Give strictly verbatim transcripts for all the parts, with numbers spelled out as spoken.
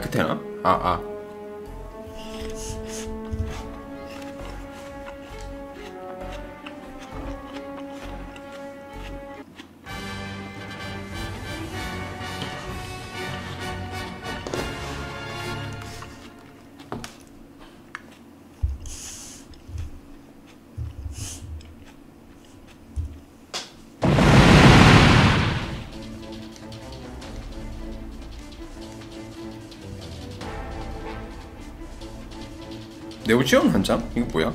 마이크 되나? 아, 아. 네오지온 한 장? 이거 뭐야?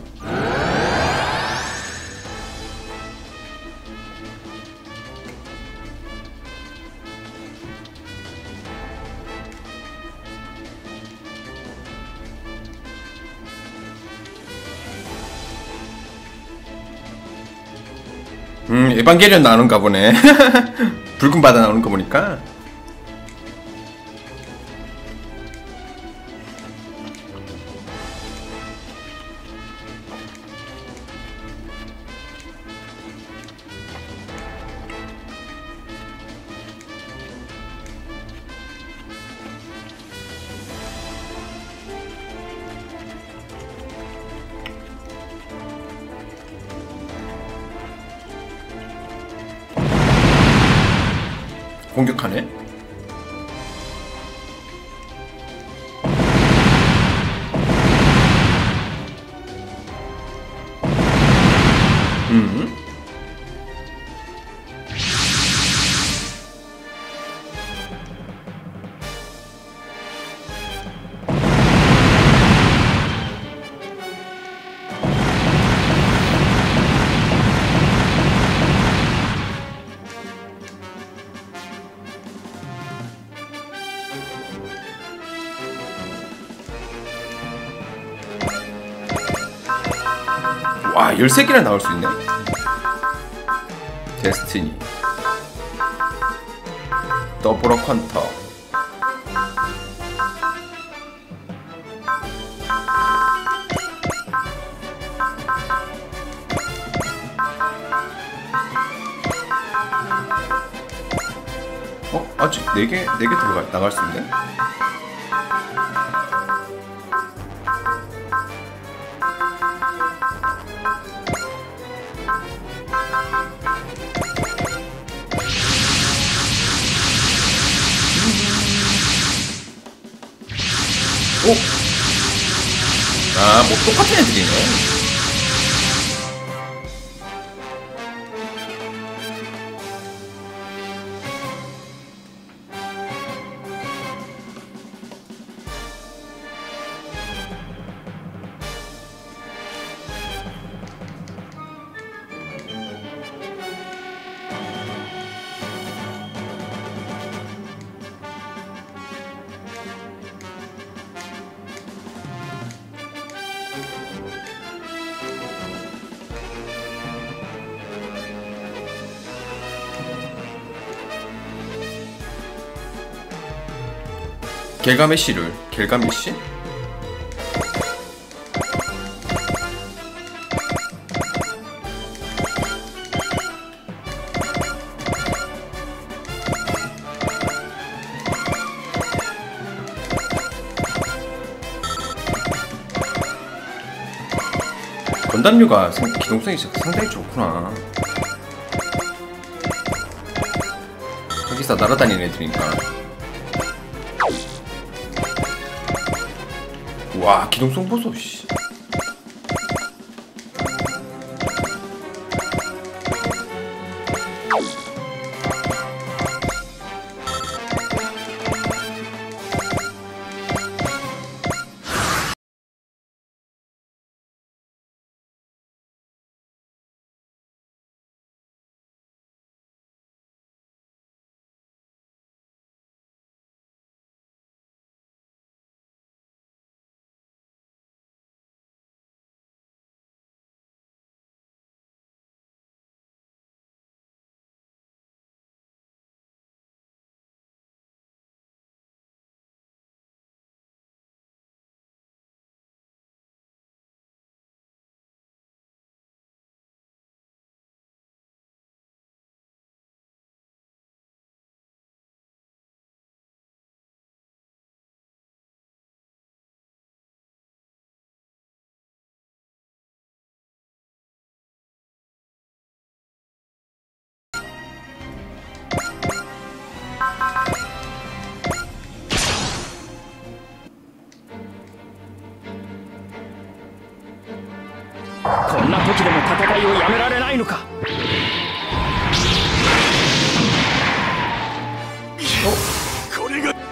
음, 에반게리온 나오는가 보네. 붉은 바다 나오는 거 보니까. 공격하네? 음. 와, 열세 개나 나올 수 있네. 데스티니, 더블 컨터, 어? 아직 네 개, 네 개 더 나갈 수 있네? 오! 아, 뭐 똑같은 애들이네. 겔가메시를 겔가메시? 건담류가 기동성이 상당히 좋구나. 거기서 날아다니는 애들이니까. 와, 기동성 보소, 씨. こんな時でも戦いをやめられないのか。これが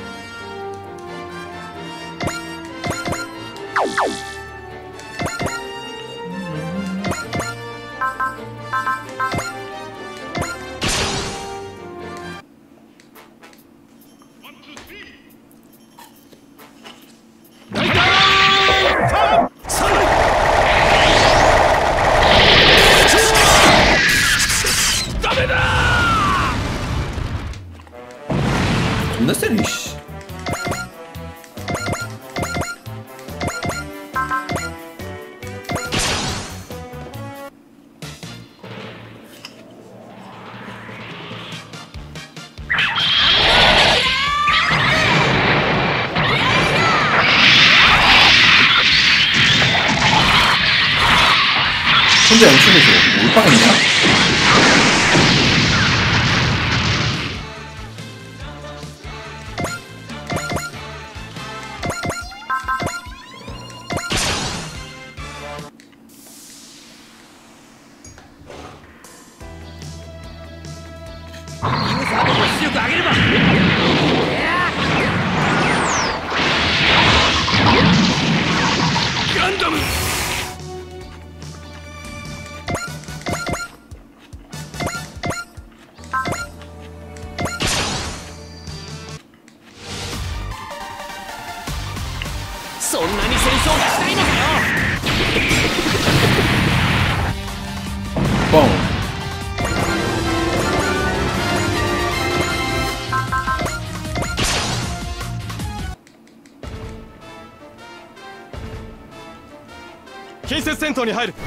존나 세네 씨. 혼자 연출해서 올빵이냐? そんなに戦争がしたいのかよ。 뻥. 케이스 센터に入る。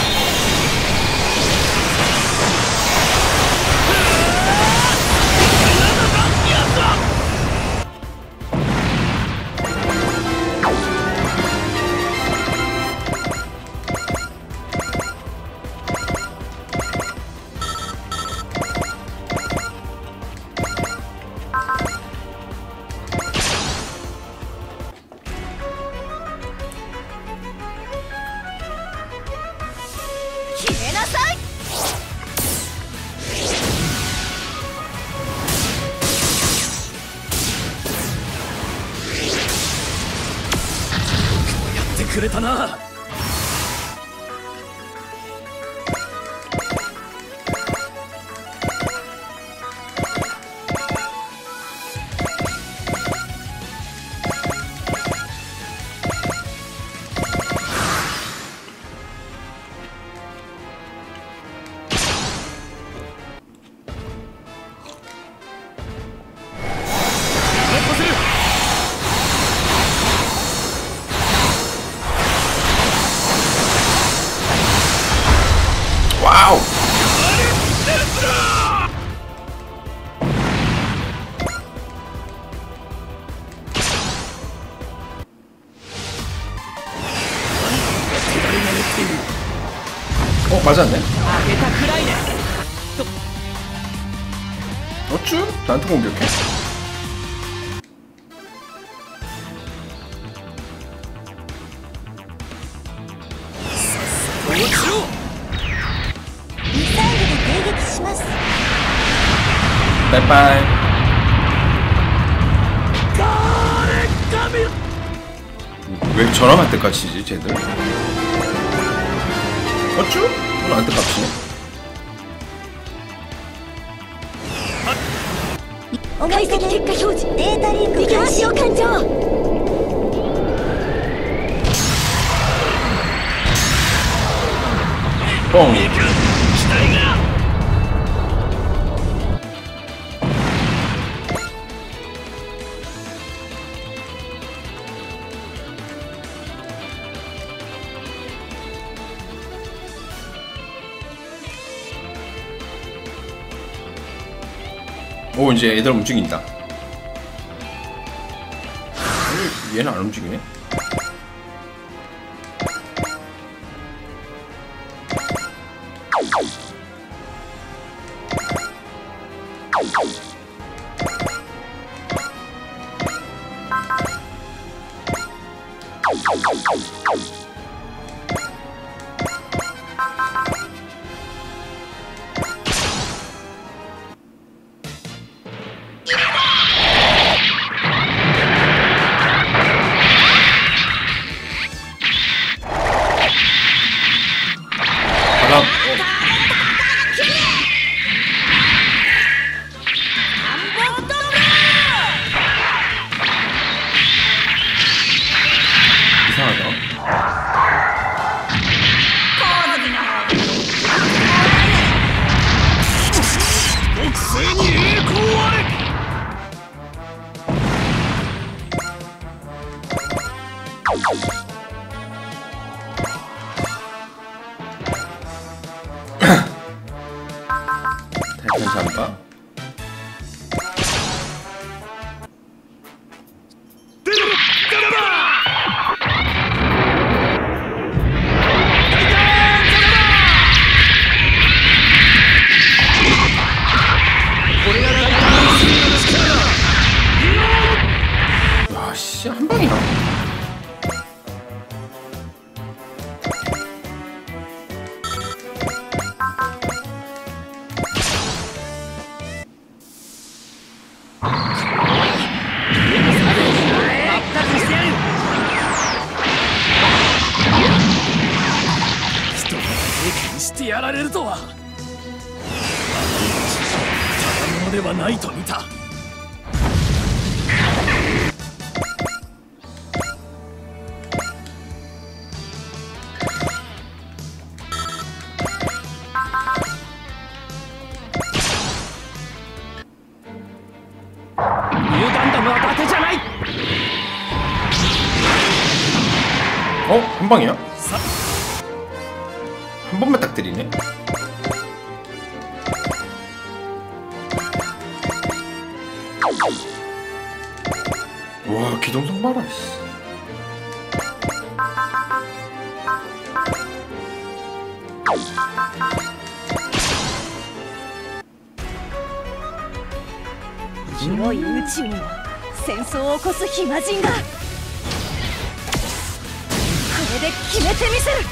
消えなさい。 やってくれたな。 와우. 어 맞았네. 어쭈? 나한테 공격해? 빠이빠이. 왜 저랑할 때 깝치지 쟤들? 어쭈? 나한테 깝치네? 解析結果表示データリンク開始を完了。 뻥. 오 이제 애들 움직인다. 얘는 안 움직이네. られるとは。ただものではないと見た。ニューガンダムは伊達じゃない。 어? 한 방이야? さ 한 번만 딱 때리네. 와, 기동성 봐라. 씨. 広い宇宙にも戦争を起こす暇人が。これで決めてみせる。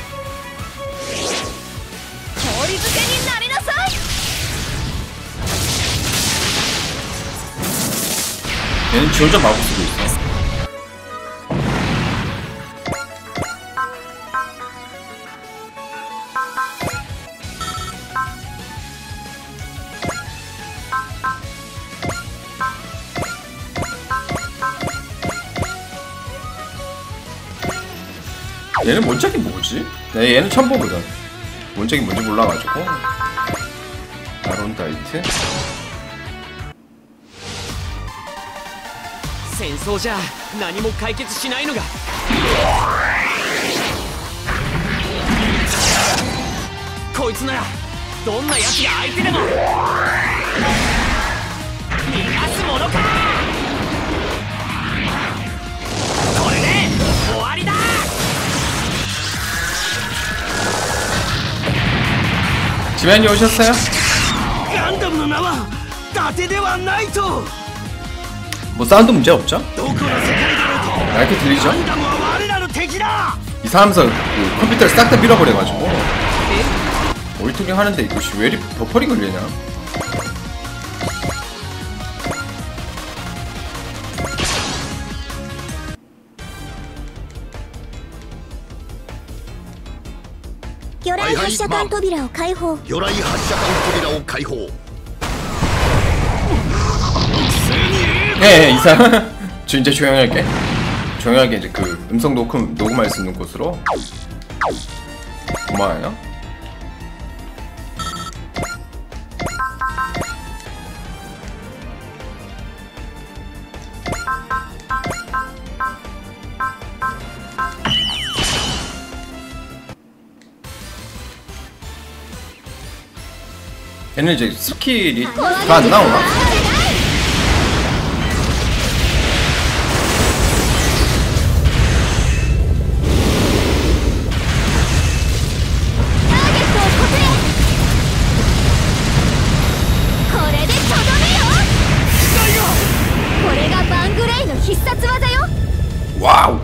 氷漬けになりなさい。 얘는 지 혼자 마법 쓰고 있어. 얘는 원작이 뭐지? 네, 얘는 처음 보거든. 원작이 뭔지 몰라가지고. 아론다이트? 戦争じゃ何も解決しないのが。こいつならどんな奴が相手でも逃がすものか。これで終わりだ。 지면이 오셨어요? ガンダムの名は伊達ではないと。 뭐 사운드 문제 없죠? どこの世界だろうと 이렇게 들리죠? ガンダムは我らの敵だ。 이사하면서 그 컴퓨터를 싹 다 밀어버려가지고 모니터링 하는데 이것이 왜 이리 버퍼리 걸리냐? 교라이発射管扉を開放。 魚雷発射管扉を開放。 예, 예, 이사. 저 이제 조용하게, 조용하게 이제 그 음성 녹음 녹음할 수 있는 곳으로. 고마워요. 얘는 이제 스킬이 다 안 나오나? 와우.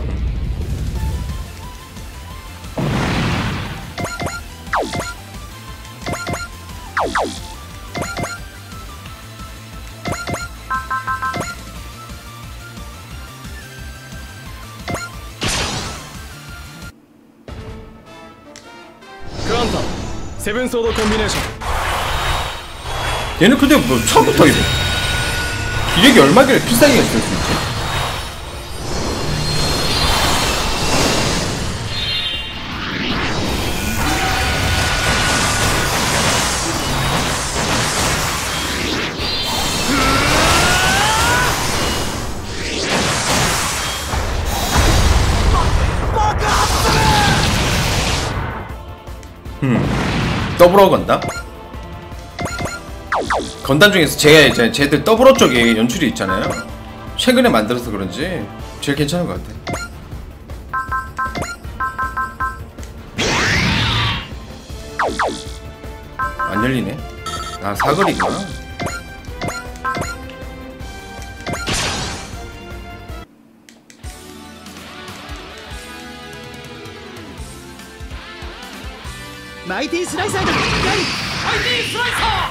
크란타 세븐 소드 콤비네이션. 얘는 근데 뭐 처음부터 이거 기력이 얼마길래 필살기가 있을 수 있지? 음, 더블어 건담? 건담 중에서 제, 제, 쟤들 더블어 쪽에 연출이 있잖아요. 최근에 만들어서 그런지 제일 괜찮은 것 같아. 안 열리네. 아, 사거리구나. 마이티 슬라이서가 마이티 슬라이서.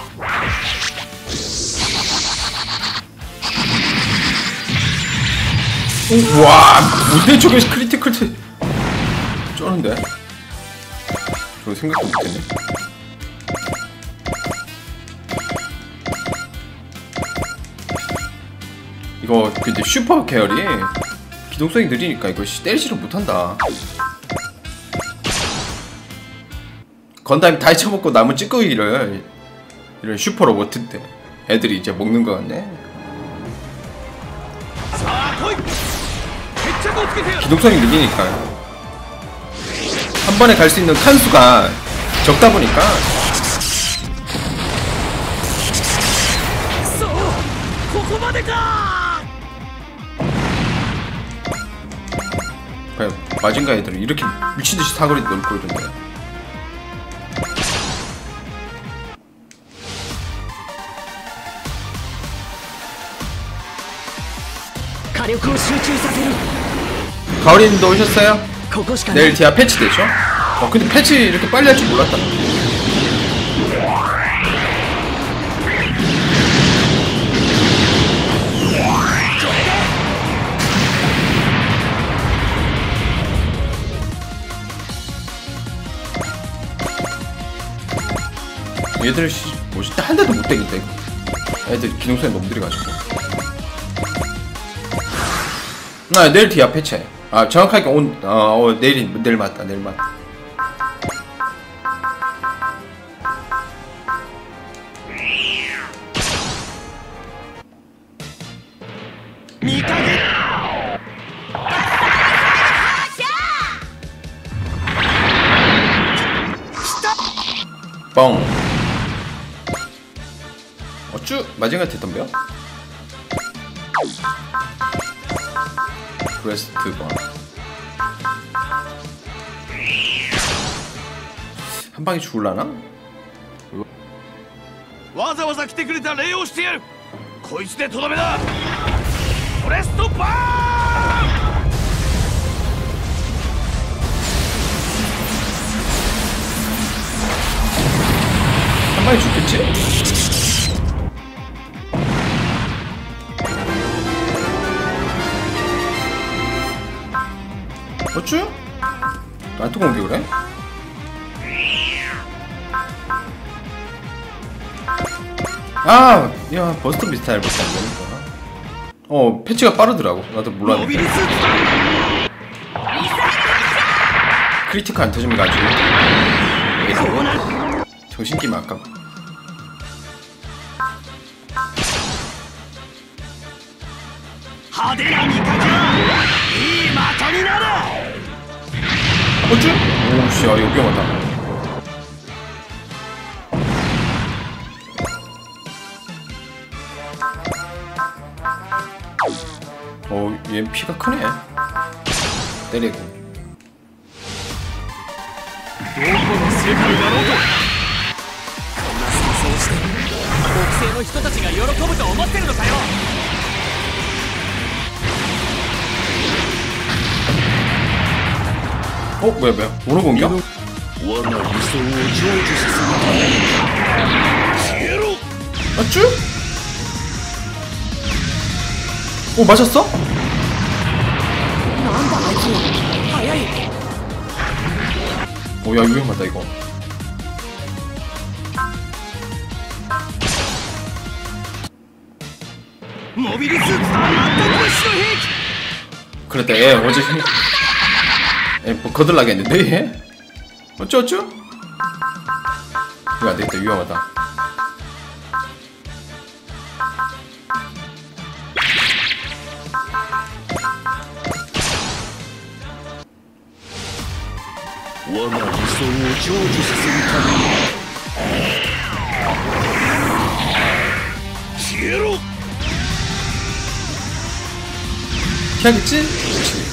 와, 무대 쪽에 크리티컬 트 쩌는데? 저거 생각도 못했네. 이거 근데 슈퍼 계열이 기동성이 느리니까 이거 때리지를 못한다. 건담이 다 해쳐먹고 남은 찌꺼기를 이런 슈퍼 로봇인데 애들이 이제 먹는 거 같네. 기동성이 느리니까 한 번에 갈 수 있는 칸수가 적다 보니까 그냥 마징가 애들은 이렇게 미친듯이 사거리도 넓고 이런데 가오리님도 오셨어요? 내일 디아 패치 되죠? 어 근데 패치 이렇게 빨리 할 줄 몰랐다. 얘들 씨 뭐지 한 대도 못 때린다 이거. 애들 기능성이 너무 느려가지고. 아 내일 디아 패치해. 아 정확하게 온 어, 어 내일 내일 맞다 내일 맞다. 뻥. 어쭈 마징가한테 덤벼? 브레스트 번. 한 방에 죽을라나? わざわざ来てくれた礼をしてやる。こいつでとどめだ。フォレストバーン。 한 방에 죽겠지? 어쭈? 나한테 공격을 해? 아! 야 버스터 미스타일 밖에 안 되니까. 어 패치가 빠르더라고. 나도 몰랐는데. 크리티컬 안 터지면 가지고 정신기만 아까. 어쭈? 오우씨 야 이거 위험하다. 어, 얘 피가 크네. 때리고. 어, 뭐야 뭐야? 오로 공격? 맞쥬? 오 맞았어? 오야 위험하다 이거. 그랬다 얘 어제 얘 뭐 거들나겠는데 얘? 어쩌 어쩌? 이거 안되겠다 위험하다. 피하겠지? 그렇지.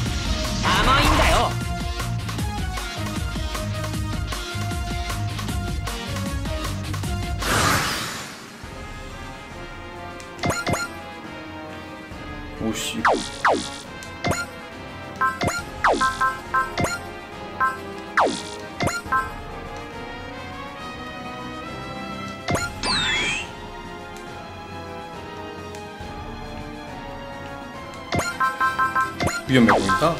오씨. 위험해 보인다?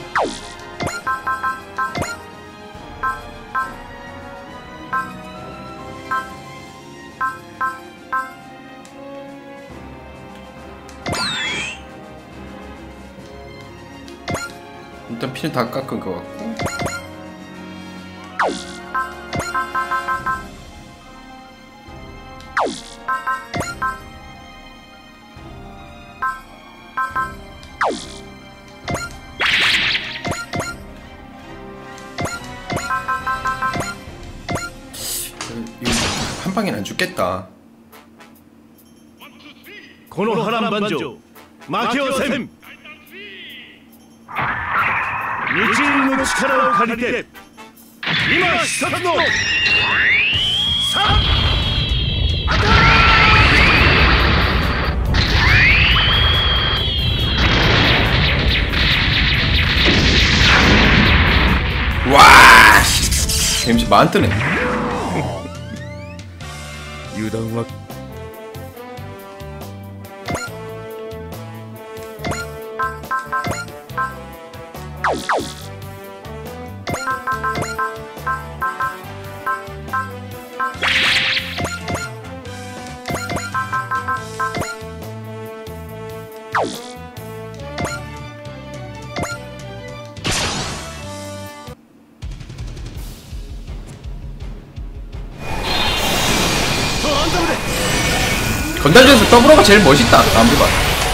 실 다 깎은 것 같고. 이거 한 방엔 안 죽겠다. この波乱万丈負けはせん。日輪の力を借りて今視察のさあ 와! 데미지 많더네. 油断は 건달 중에서 더블어가 제일 멋있다. 남들봐.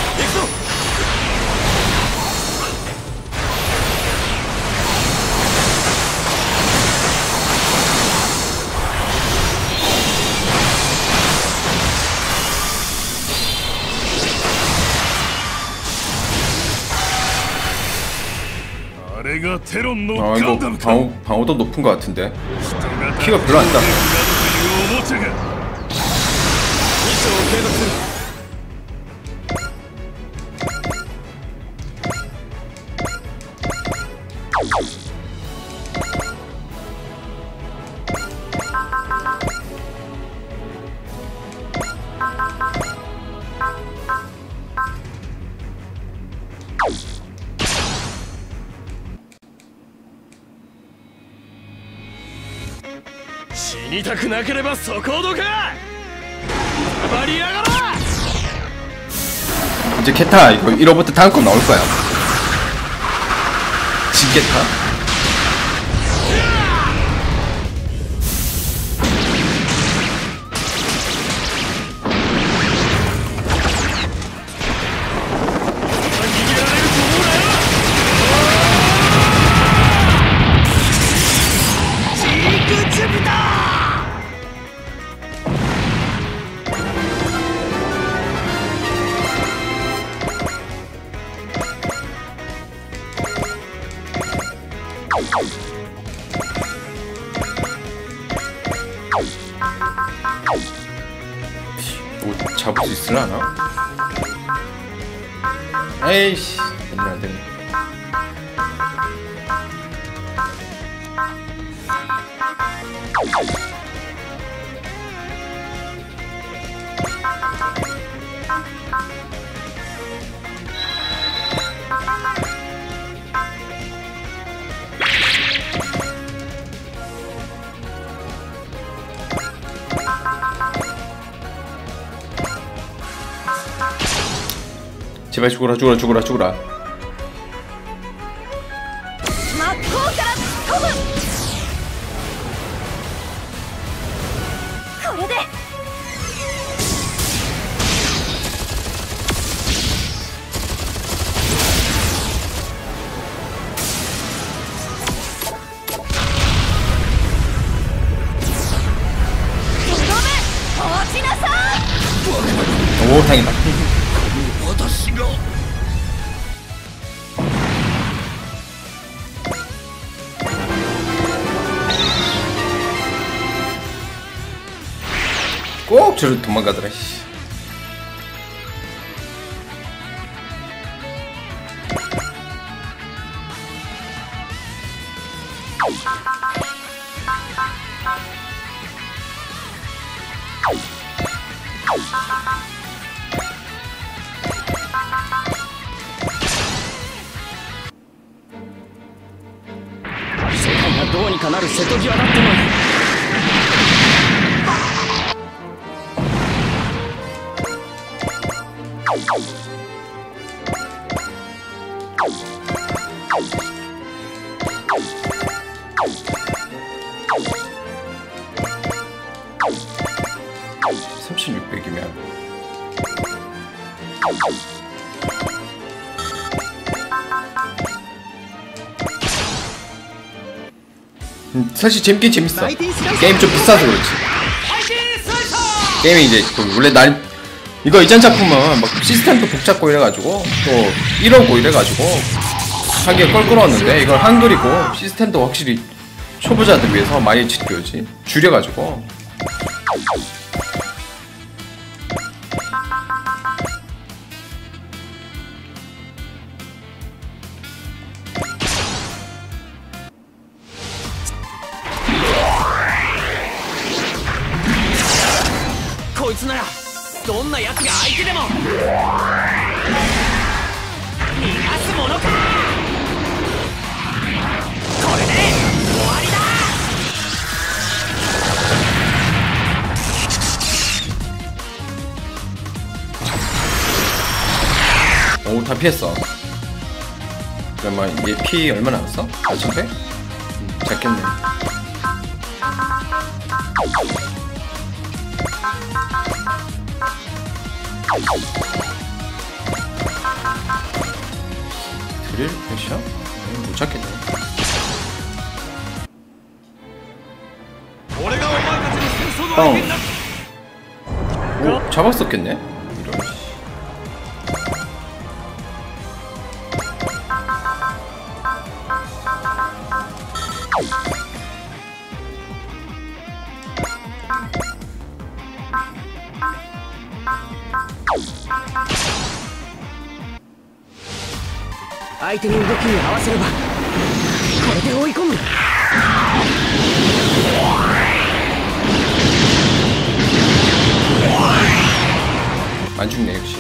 아 이거 방어, 방어도 높은 것 같은데 키가 별로 안 나. 死にたくなければそこをどかバリやがら 이제 케타 이거 일 호부터 다음 거 나올 거야. 진케타? 뭐 잡을 수 있으려나? 에이씨 안돼 안돼. 제발 죽어라 죽어라 죽어라 죽어라. 오 다행이다. 꼭 저를 도망가더라. 씨. 세상이 どうにかなる瀬戸際だってのに。 こ 삼천육백이면 음, 사실 재밌긴 재밌어. 게임 좀 비싸서 그렇지. 게임이 이제 그 원래 날 이거 이전 작품은 막 시스템도 복잡고 이래가지고 또 이러고 이래가지고 하기가 껄끄러웠는데 이걸 한글이고 시스템도 확실히 초보자들 위해서 많이 지켜지 줄여가지고 오, 다 피했어. 그러면 얘 피 얼마 남았어? 사천백? 음, 작겠네. 드릴 패션? 음, 못 찾겠네. 뻥. 오, 잡았었겠네? 이런. 相手の動きに合わせればこれで追い込む。 안 죽네 역시.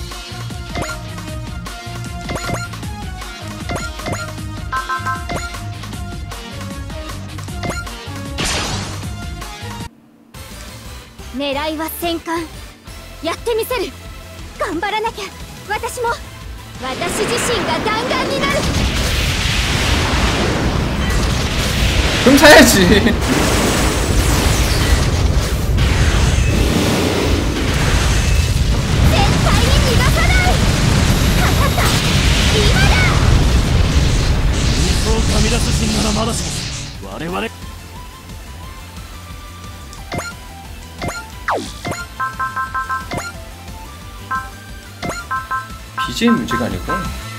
狙いは戦艦。やってみせる。頑張らなきゃ。私も。私自身が弾丸になる。 그럼 사야지. 비지엠 문제가 아니고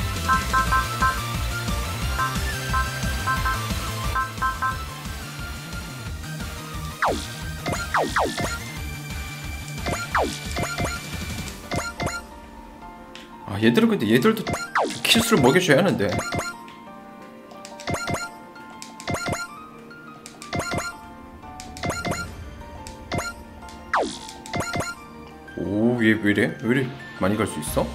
아 얘들은 근데 얘들도 키스를 먹여줘야 하는데 오 얘 왜이래? 왜이래 많이 갈 수 있어?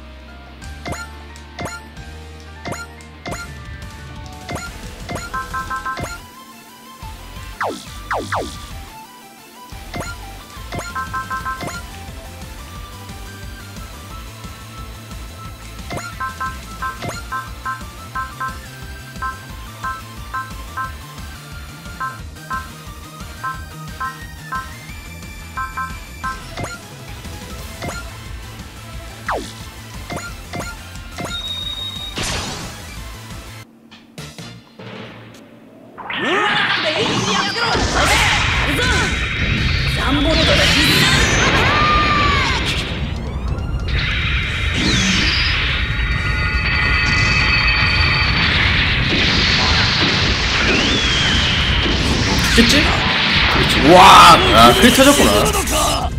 죽겠지? 그렇지. 와! 아, 크리 터졌구나.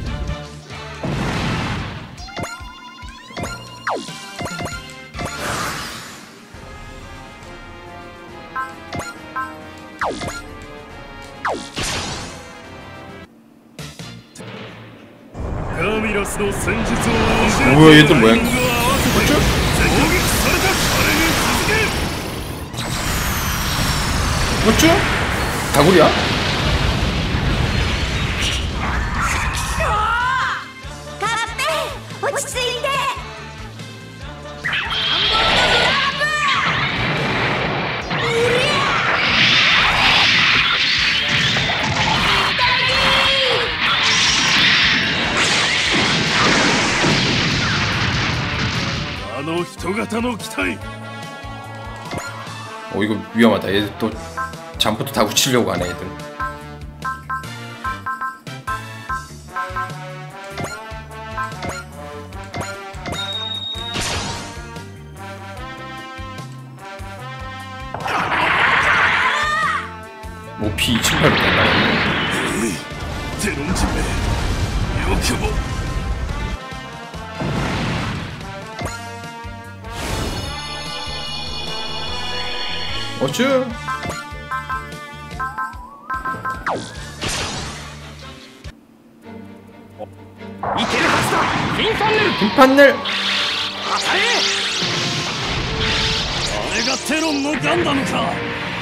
뭐야, 얘 또 뭐야? 그렇죠? 그렇죠? 다구리야? 型の機体 오 이거 위험하다. 얘들 또 잠부터 다 붙이려고 하네 얘들. 뭐 피 이천팔백 됐나? ゼロンジめよくも 어쭈? 빈판넬! あれがテロンのガンダムか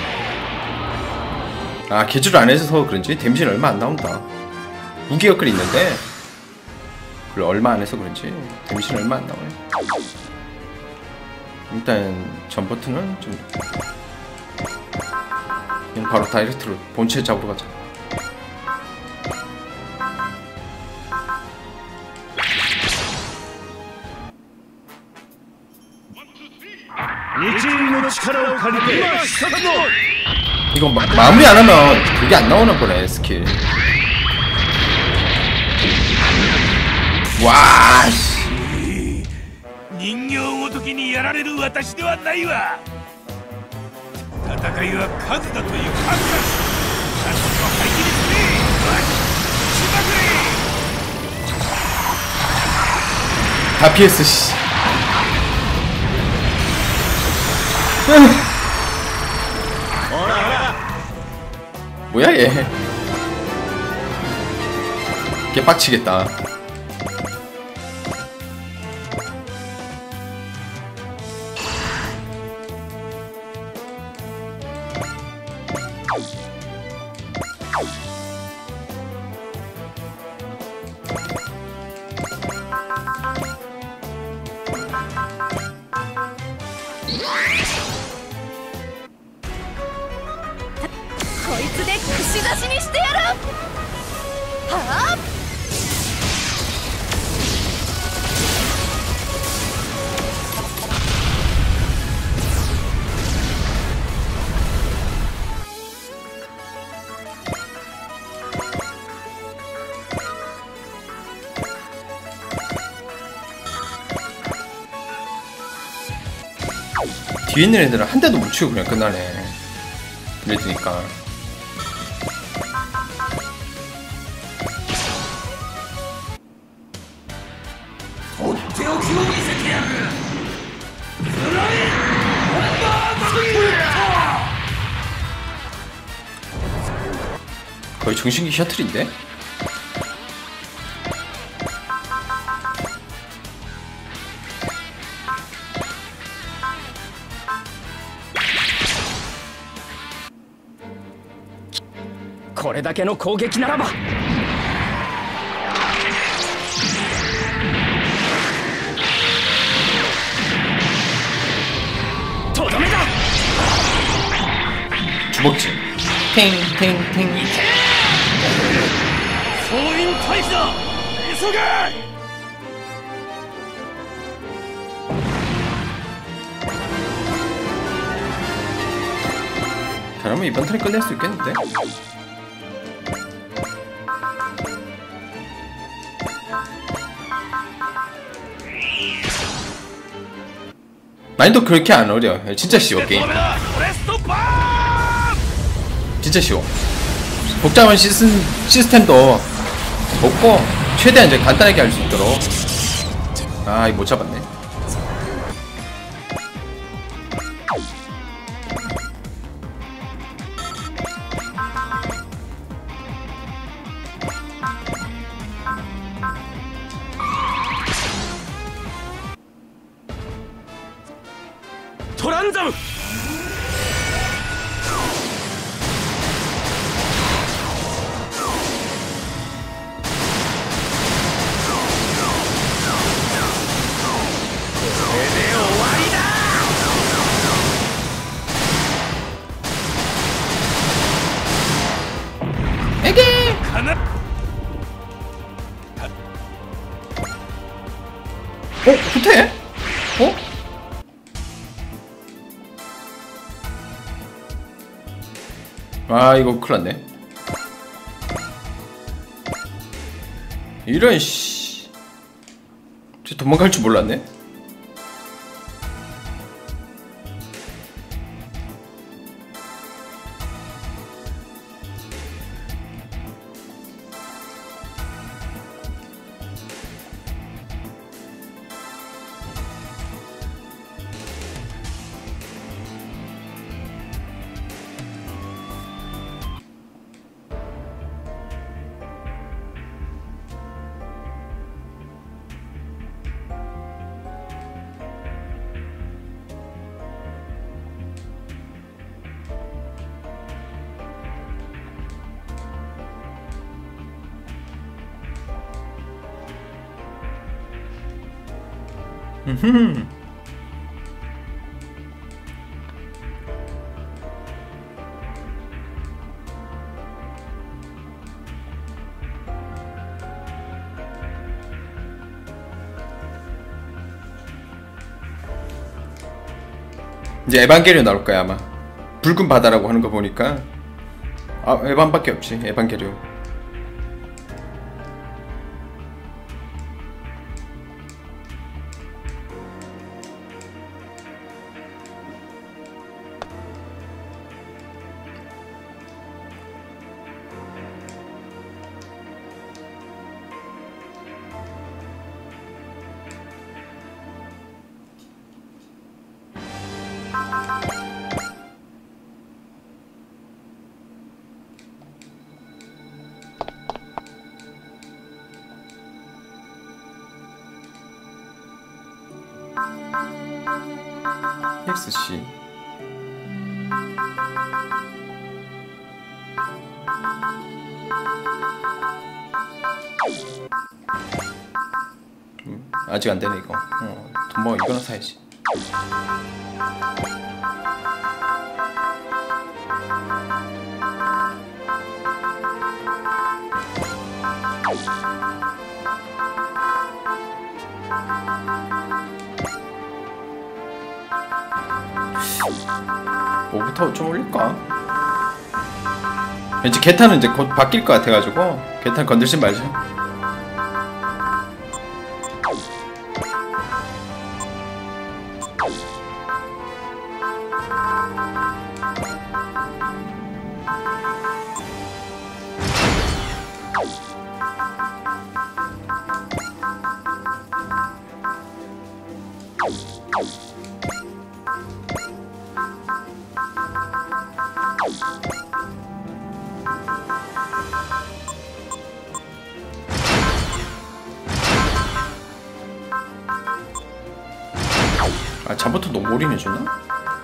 아 개주를 안 해서 그런지 데미지는 얼마 안 나온다. 무기 업글이 있는데 그걸 얼마 안 해서 그런지 데미지는 얼마 안 나와요. 일단 전 버튼은 좀 그냥 바로 다이렉트로 본체 잡으러 가자. 이거 마, 마무리 안 하면 그게 안 나오나 보네 스킬. 와 씨. 人形ごときにやられる私ではないわ戦いは数だという数だちゃんと入りですねしまくれ 다 피했어 씨. 뭐야 얘. 개빡치겠다. 뒤에 있는 애들은 한 대도 못 치고 그냥 끝나네. 이래지니까. 거의 정신기 셔틀인데? これだけの攻撃ならばとどめだ 주먹질 탱탱탱 総員退避だ急げ 잘하면 이번 턴에 끝낼 수 있겠는데? 난이도 그렇게 안 어려. 진짜 쉬워 게임. 진짜 쉬워. 복잡한 시스, 시스템도 없고 최대한 이제 간단하게 할 수 있도록. 아 이거 못 잡았네. 토란점 에게! 어? 후퇴? 어? 아 이거 큰일났네. 이런 씨, 쟤 도망갈 줄 몰랐네. 음흠. 이제 에반게리온 나올 거야 아마. 붉은 바다라고 하는 거 보니까 아 에반밖에 없지. 에반게리온. 엑스씨 음, 아직 안 되네 이거. 어, 돈 뭐 이거나 사야지. 뭐부터 좀 올릴까? 왠지 개탄은 이제 곧 바뀔 것 같아가지고 개탄 건들지 말자. 아, 잠부터 너무 올인해주나?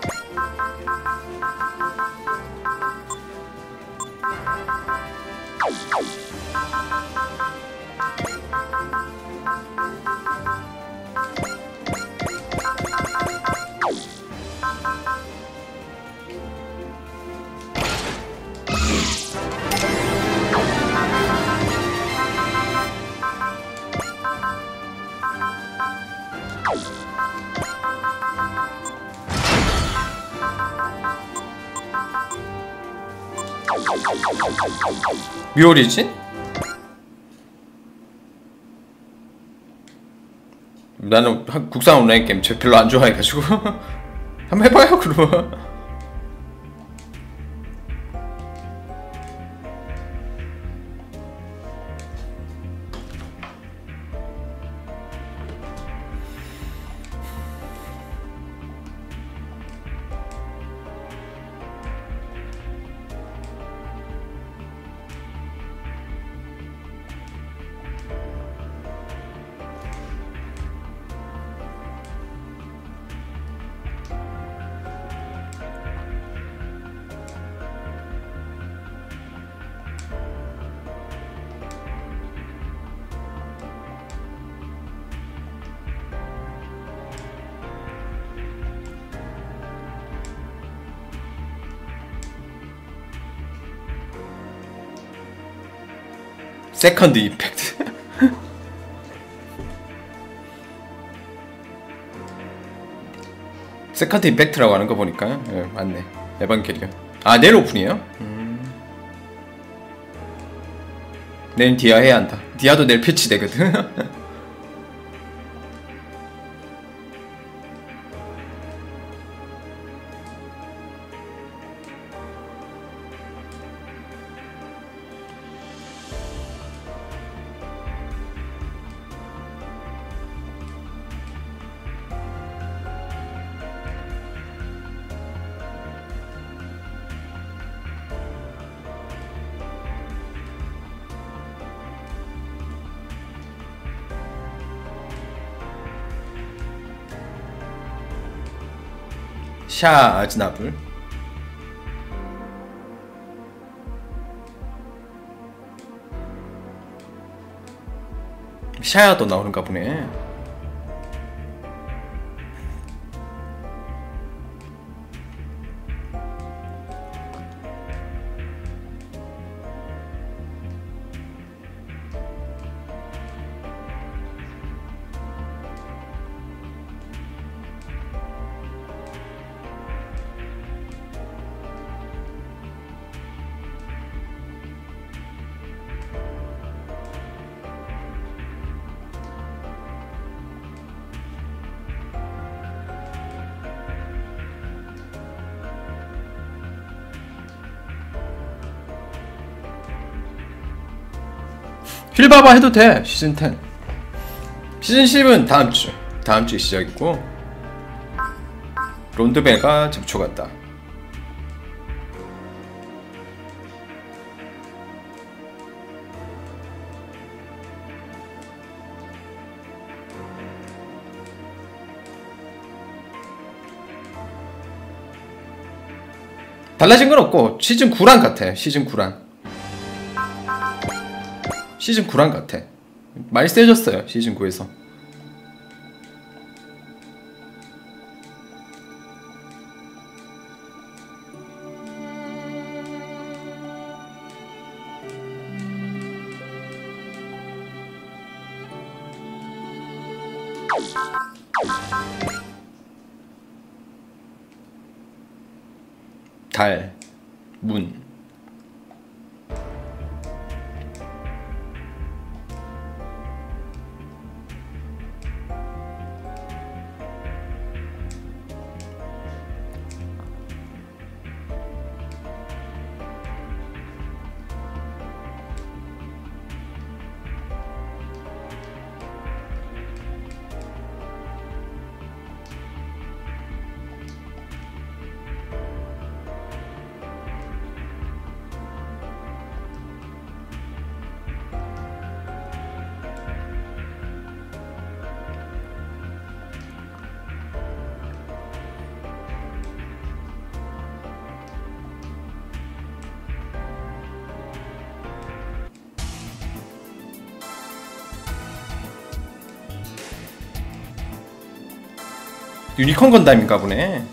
뮤오리진? 나는 국산 온라인 게임 별로 안 좋아해가지고 한번 해봐요 그러면. 세컨드 이펙트. 세컨드 이펙트라고 하는 거 보니까 예, 맞네. 에반게리온. 아 내일 오픈이에요? 음. 내일 디아 해야 한다. 디아도 내일 패치 되거든. 샤 아즈나블. 샤야도 나오는가 보네. 휠바바 해도 돼. 시즌 텐. 시즌 십은 다음주 다음주에 시작이고 론드베가 접촉한다. 달라진 건 없고 시즌 구랑 같아. 시즌 구랑 시즌 구랑 같아. 많이 세졌어요. 시즌 구에서. 달, 문. 유니콘 건담인가 보네.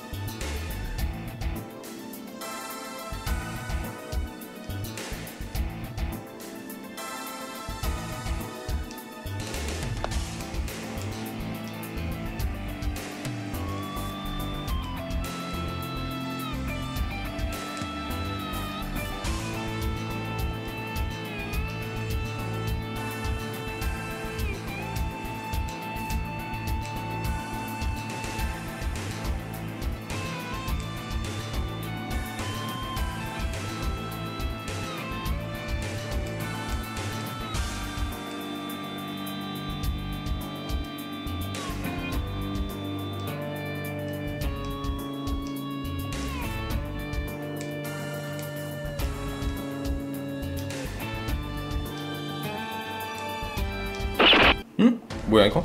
응? 뭐야 이거?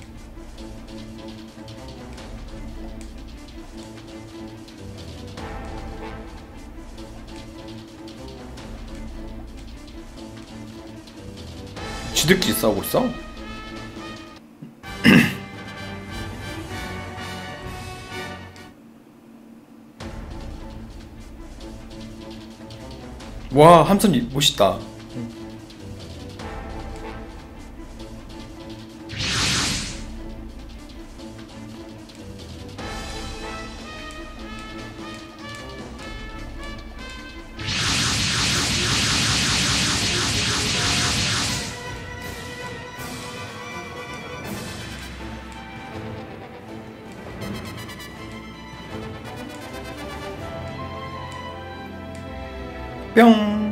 쥐들끼리 싸우고 있어? 와, 함선 멋있다. 뿅.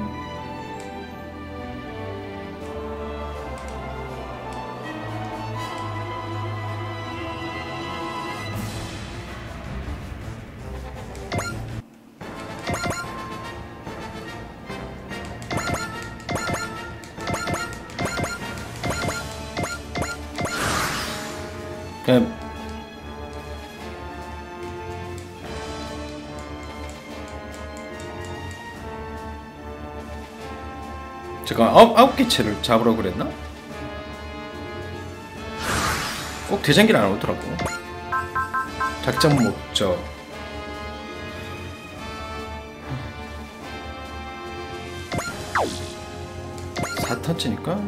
그냥 제가 아홉, 아홉 개체를 잡으라고 그랬나? 꼭 대장기를 안 오더라고. 작전 목적 사 턴째니까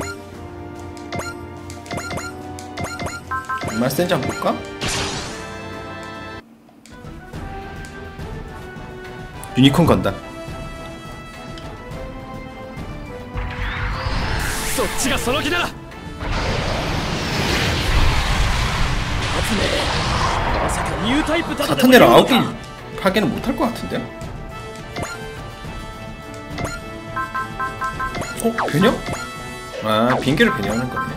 얼마나 센지 한번 볼까? 유니콘 건다. そっちがその気なら。初めまさかニュータイプだとでも言う 사탄네로 の 아홉 개 か。 파괴는 못할 것 같은데? 어? 변형? 아 빈개를 변형하는 거네.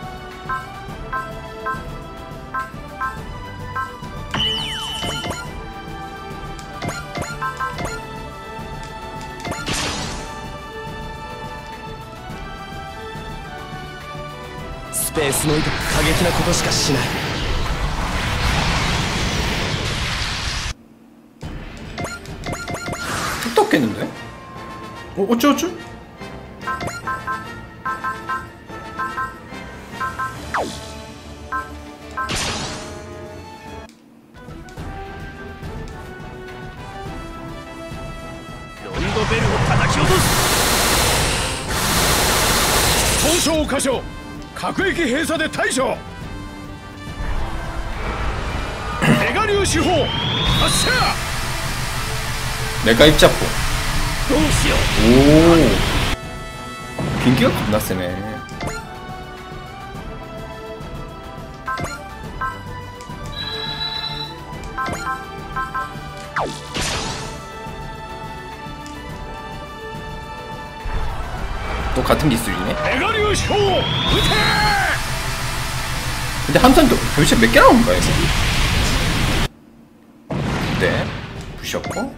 스페이스ノイド過激なことしかしない。 툭 떴겠는데? 어? 어쩌어쩌? ロンドベルを叩き落とす。 交渉箇所各駅閉鎖で対処。メガ粒子砲発射。 내가 입자포. どうしよ 오. 빈기가 겁나 세네. 또 같은 기술이네. メガ粒子砲撃て。 근데 함선 도 도대체 몇 개 나오는 거야? 네. 부셨고.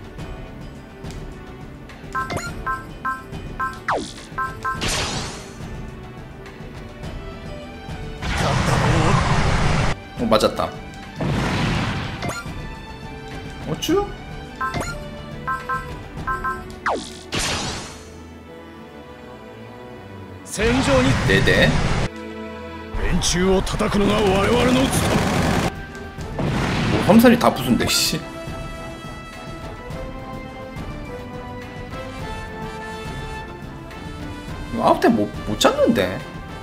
어 맞았다. 어쭈? う。戦場に 네네. 連中を叩くのが我々の務め。 뭐 함선이 다 부순데 씨. 이거 아홉 대 못 못 잡는데.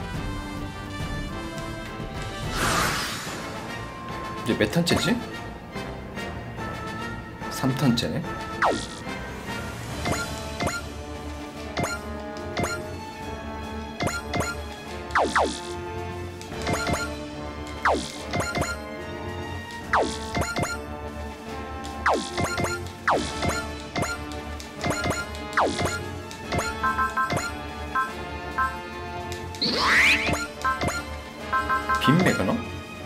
이제 몇 턴째지? 삼 턴째네. 빈 매그너?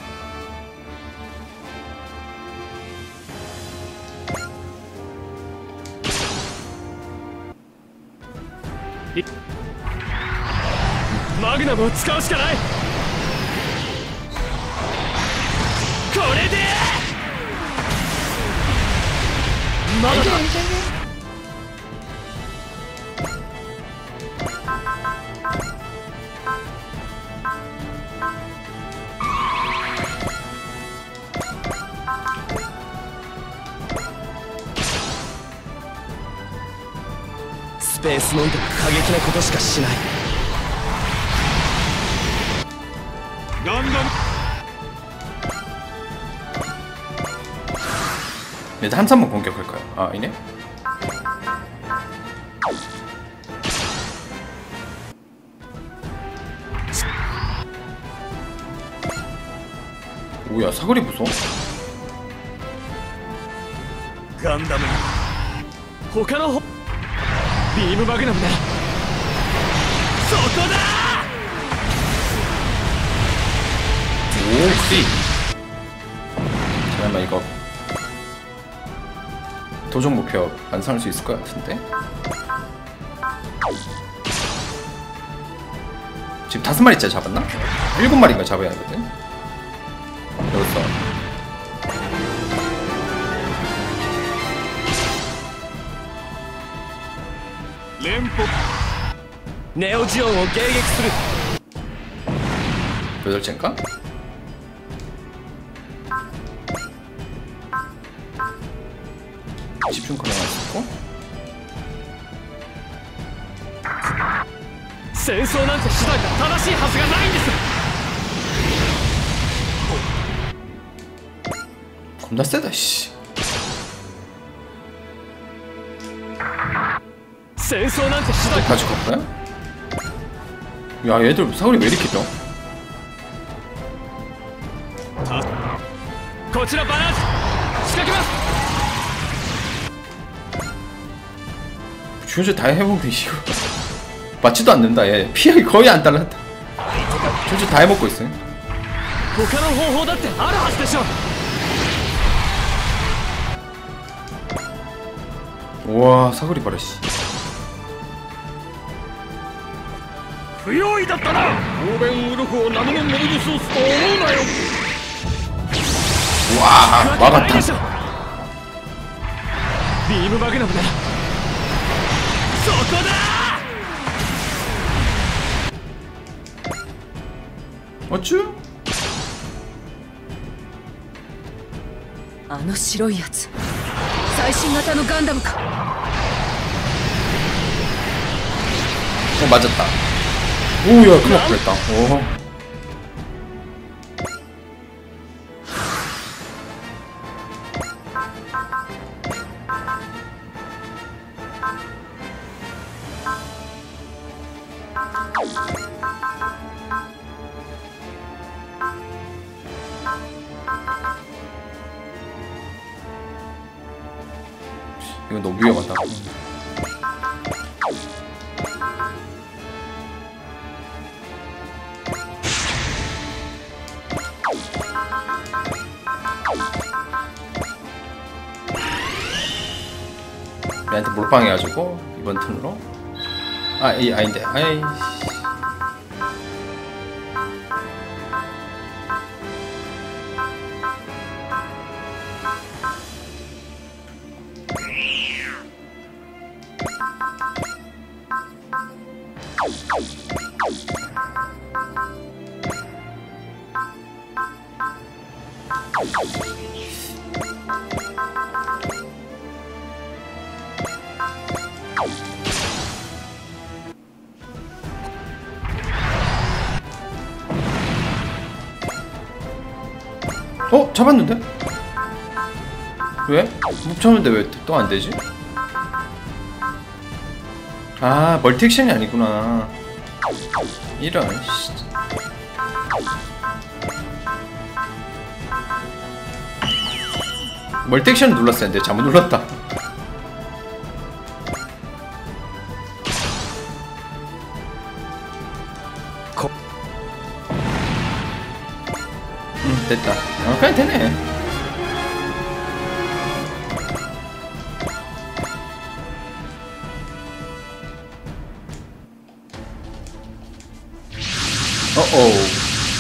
이- マグナムを使うしかない。これでまだだ。スペースノイドは過激なことしかしない。 ガンダム 얘들 함선만 공격할 거야. 아, 아니네. 뭐야, 사거리 부숴? ガンダム他の方ビームマグナムだ。そこだ。 오씨 잠깐만 이거 도전 목표 완성할 수 있을 것 같은데? 지금 다섯 마리째 잡았나? 일곱 마리인가 잡아야 하거든? 여기서 램포 네오지온を迎撃する。 여덟째인가? 집중 커널 있었고 戦争なんて手段が正しいはずがないんです。 겁나 세다 씨 戦争なんて手段 가지고 갈까요? 야 얘들 사거리 왜 이렇게 져? こちらバランス仕掛けます。 주연자 다 해먹는데 이거 맞지도 않는다 얘 피하기 거의 안 달랐다 주연자 다 해먹고 있어 他の方法だってあるはずでしょ。 우와 사거리 봐라 씨 不用意だったな。 オーベンウルフを何者モビルスーツと思うなよ。 우와 ない 막았다 でしょ。ビームマグナムだ。そこだ。 어쭈? あの白いやつ最新型のガンダムか。 어 맞았다 오야 큰일 날 뻔했다 오. 이거 너무 위험하다. 얘한테 몰빵해가지고 이번 턴으로 아, 이 아닌데, 아이. 어? 잡았는데? 왜? 못 잡았는데 왜 또 안 되지? 아, 멀티 액션이 아니구나. 이런. 씨. 멀티 액션 눌렀어야 했는데 잘못 눌렀다. 응, 됐다. 어, 그냥 되네. 어어.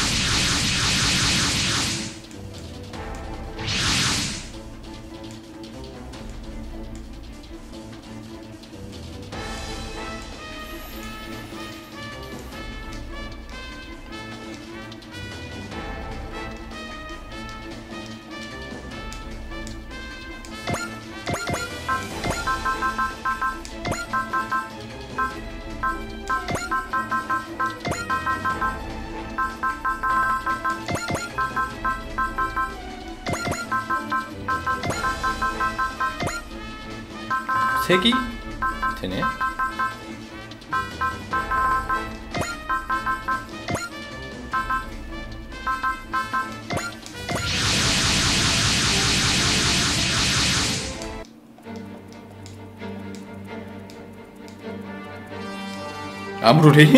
색이 되네. 아무로레이?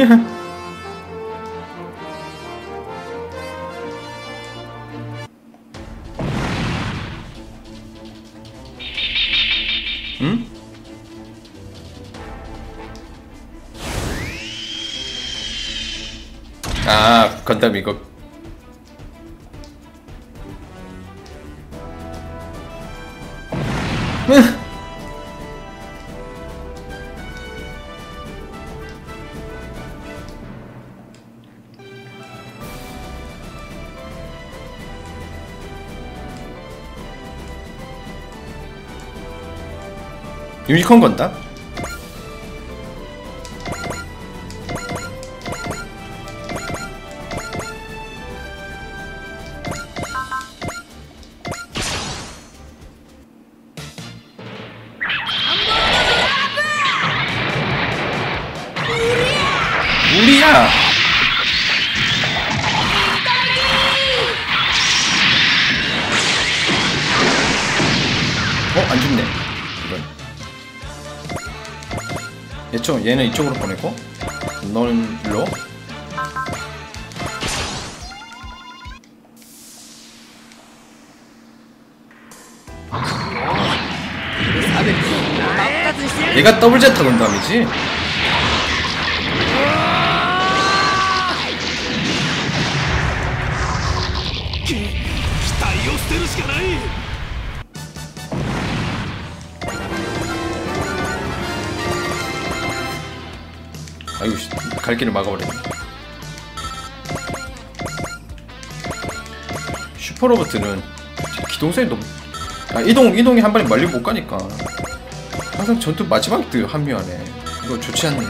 응? 아, 건담 이거. 유니콘 건담? 우리야! 어? 안 죽네. 이건. 얘쪽, 얘는 이쪽으로 보내고 너는 일로. 얘가 더블 제타 건담이지? 機体を捨てるしかない。 아이고, 갈 길을 막아버렸네. 슈퍼로버트는 기동성이 너무, 아, 이동, 이동이 한 번에 멀리 못 가니까 항상 전투 마지막에 뜨 합류하네. 이거 좋지 않네.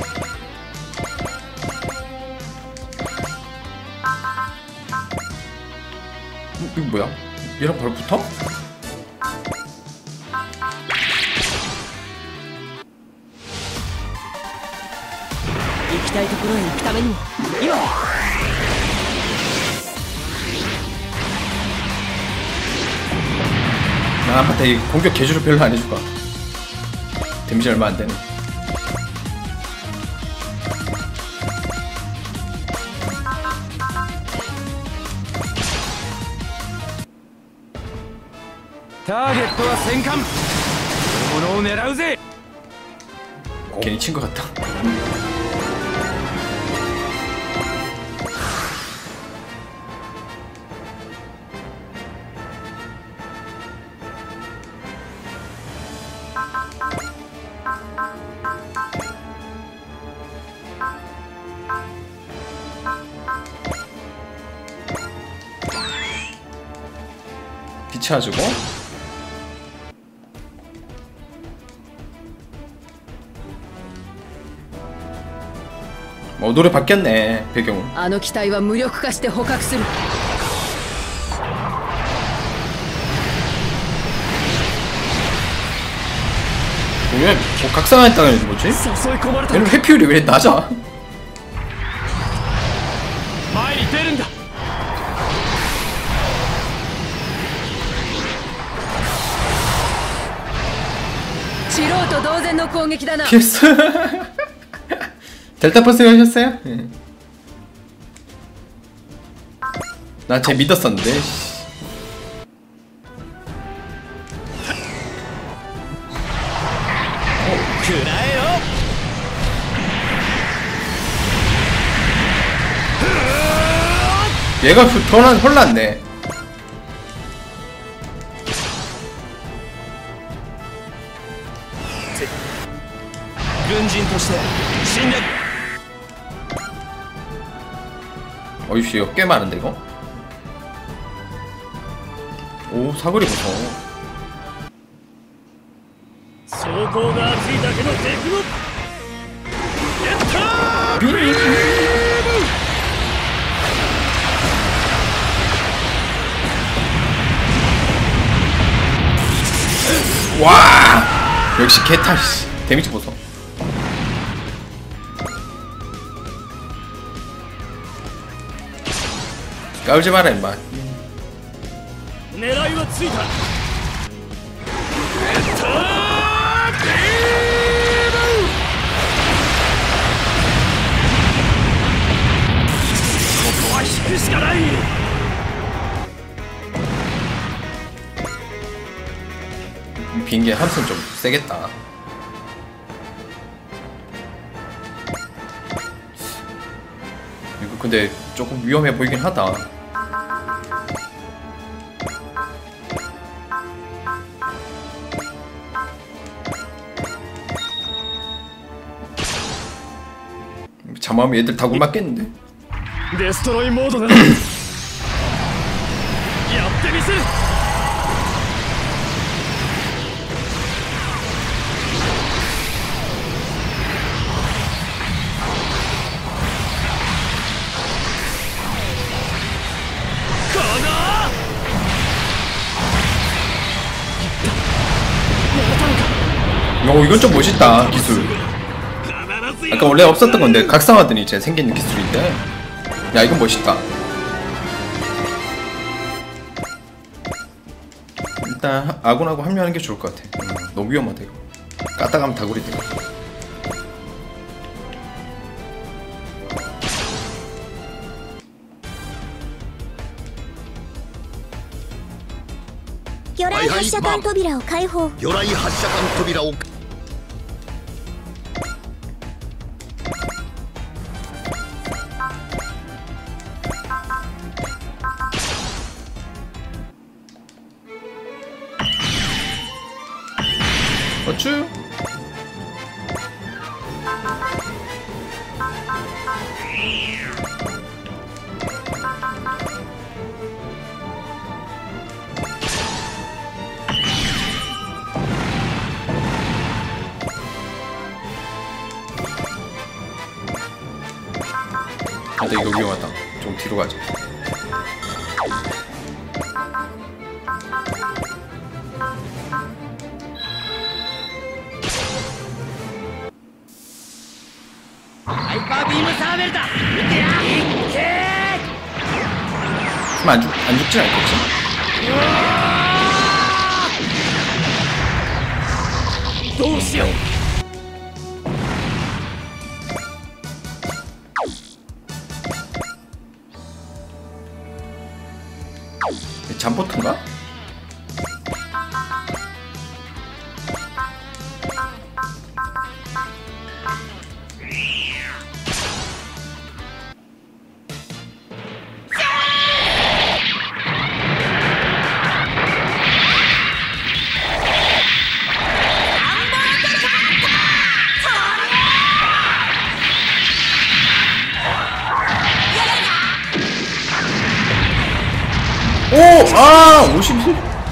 어, 이거 뭐야? 얘랑 바로 붙어? 行きたいところへ行くためにも今 아, 맞다. 이 공격 개주를 별로 안 해줄까? 데미지 얼마 안 되네. 타겟は戦艦大物を狙うぜ 괜히 친 것 같다. 비춰주고 뭐 노래 바뀌었네 배경은. あの機体は無力化して捕獲する 왜 뭐 각성했다는 뭐지? 誘い込まれた 얘는 회피율이 왜 낮아? 前に出るんだ素人同然の攻撃だな 피했어. 델타 퍼스 하셨어요? 예. 나쟤 믿었었는데. 얘가 더 혼났네. 어이씨, 이거 꽤 많은데 이거? 오, 사거리 보소. 装甲が熱いだけの敵もやったー 비! 와! 역시 개타, 씨. 데미지 보소. 까울지 마라, 임마. 狙いはついた 와! 비행기 함선 좀 세겠다. 이거 근데 조금 위험해 보이긴 하다. 잠하면 얘들 다 굶맞겠는데? デストロイモードだ。やってみせる。 어 이건 좀 멋있다 기술. 아까 원래 없었던 건데 각성하더니 이제 생기는 기술인데 야 이건 멋있다. 일단 아군하고 합류하는 게 좋을 것 같아. 음, 너무 위험하다 이거. 까딱하면 다구리 돼. 魚雷発射管扉を開放。 魚雷発射管扉を 어쭈? 아, 근데 이거 위험하다. 좀 뒤로 가자. 그럼 안, 죽, 안 죽진 않겠지? 잠보트인가? 오! 아! 오십일?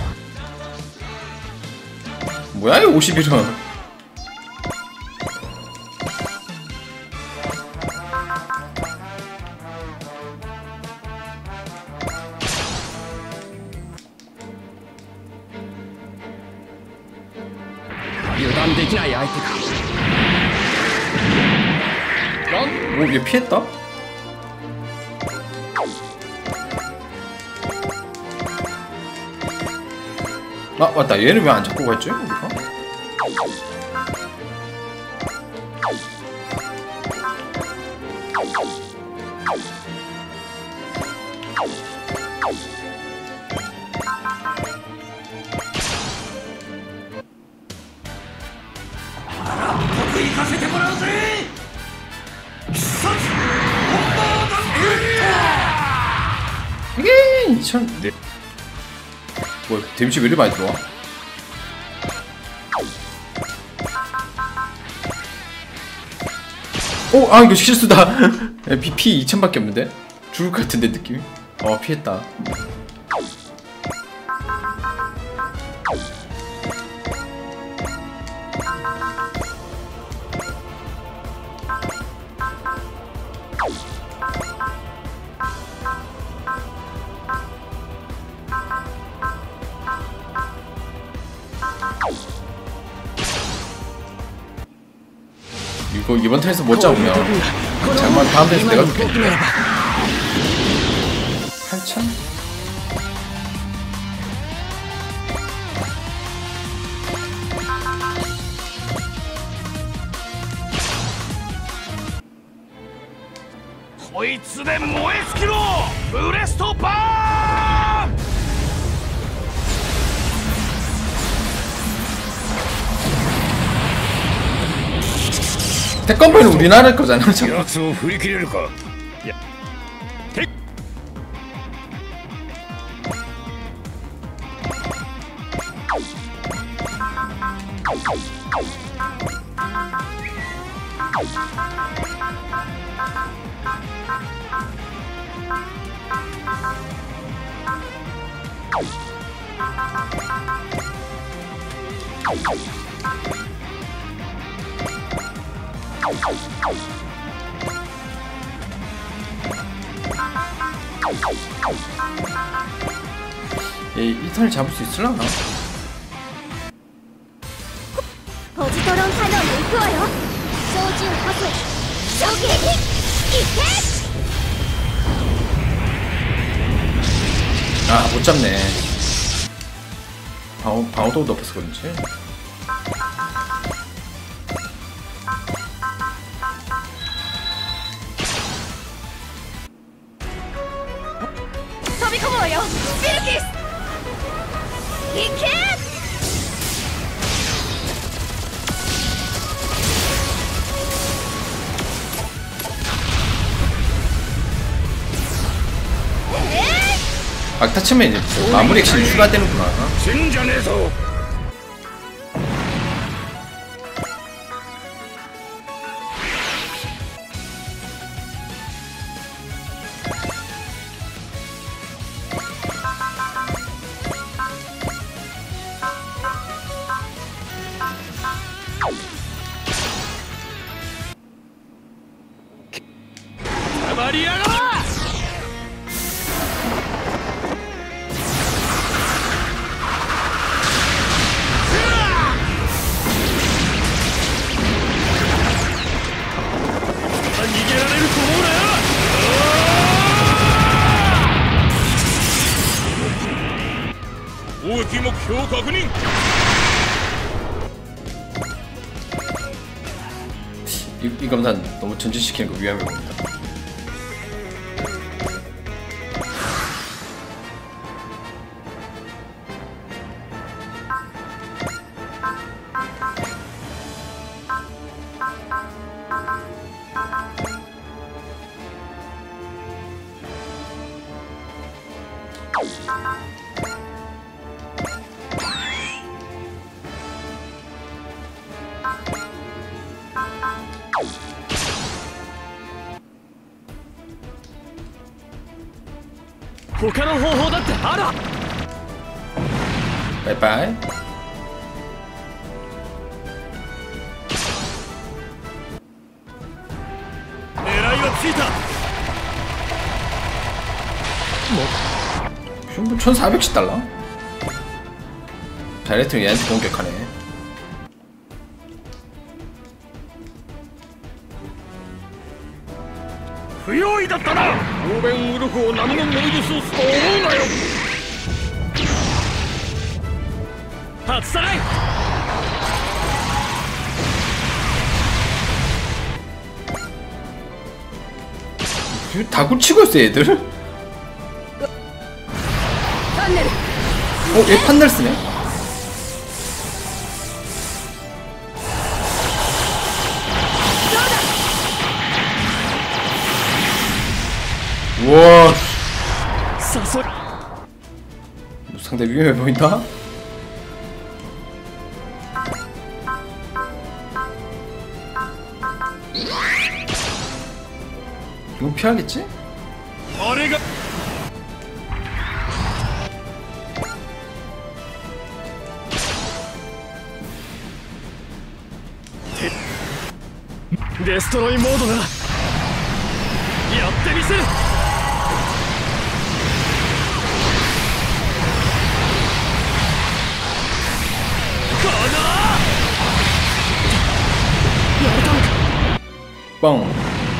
뭐야 이 오십일은? 오, 얘 피했다? 아 맞다 얘는 왜 안 잡고 갔지? 우리가? 이게 이천 네. 뭐 데미지 왜 이렇게 많이 들어와? 오! 아 이거 실수다. 피 이천밖에 없는데? 죽을 것 같은데 느낌이? 어 피했다. 이거 이번 턴에서 못 잡으면 잠깐만 다음 턴에서 내가 죽겠네. 팔천? 호이츠で燃え尽きろブレストバーン 태권도는 우리나라 거잖아. 奴を振り切れるか。 이, 이 턴을 잡을 수 있을라나? ポジトロンカノンで行くわよ。照準補正衝撃いけ。 아, 못 잡네. 방어, 방어도도 없어서 그런지. 토비코모요. 비르키스. 이케. 막타 치면 이제 마무리 액션이 추가되는구나. 死んじゃねえぞ。 黙りやがら。 攻撃目標確認。 이, 이 검산 너무 전진시키는 거 위험해 보인다. 바이바이. 뭐 천사백씩 달러? 다이렉트 얘한테 공격하네. 不用意だったな。オーベンウルフを何のモビルスーツと思うなよ。 外さない。 다 굳히고 있어 얘들. 판넬. 어? 얘 판넬 쓰네? 우와. 상대 위험해 보인다? 이거 피하겠지? 어레가 デストロイモードだ。やってみせる。この 뻥.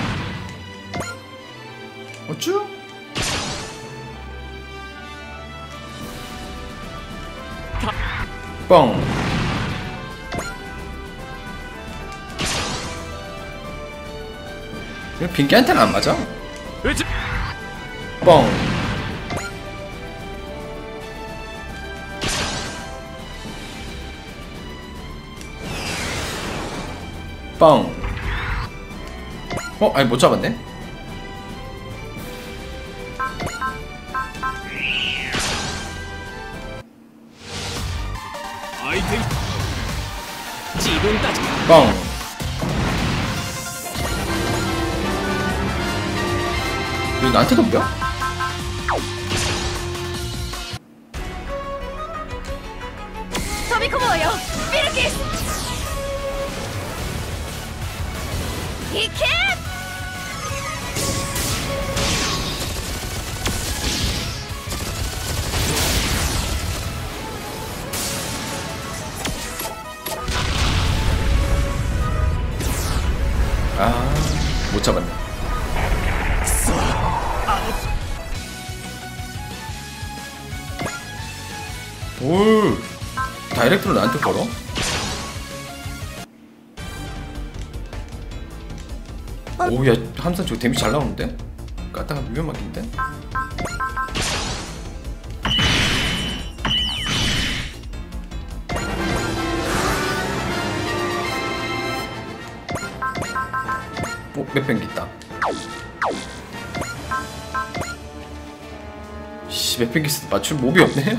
어쭈? 뻥. 이거 빈기한테는 안 맞아. 뻥. 뻥. 어? 아니 못 잡았네? 아이템 지금까지 뻥! 왜 나한테 덤벼? 飛び込もうよビルキス行け 아, 못 잡았네. 올 다이렉트로 나한테 걸어? 오야 함선 저거 데미지 잘 나오는데? 까다가 위험하긴데? 오, 맵뱅기 있다. 씨, 맵뱅기 있어도 맞출 몹이 없네?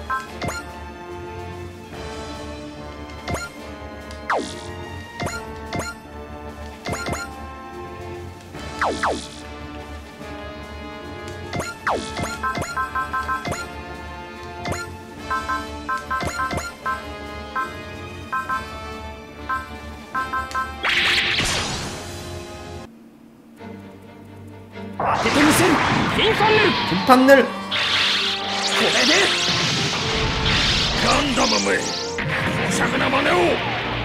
아테테미센 빈판을 빈판넬! 간담음을 포착이나 마네오.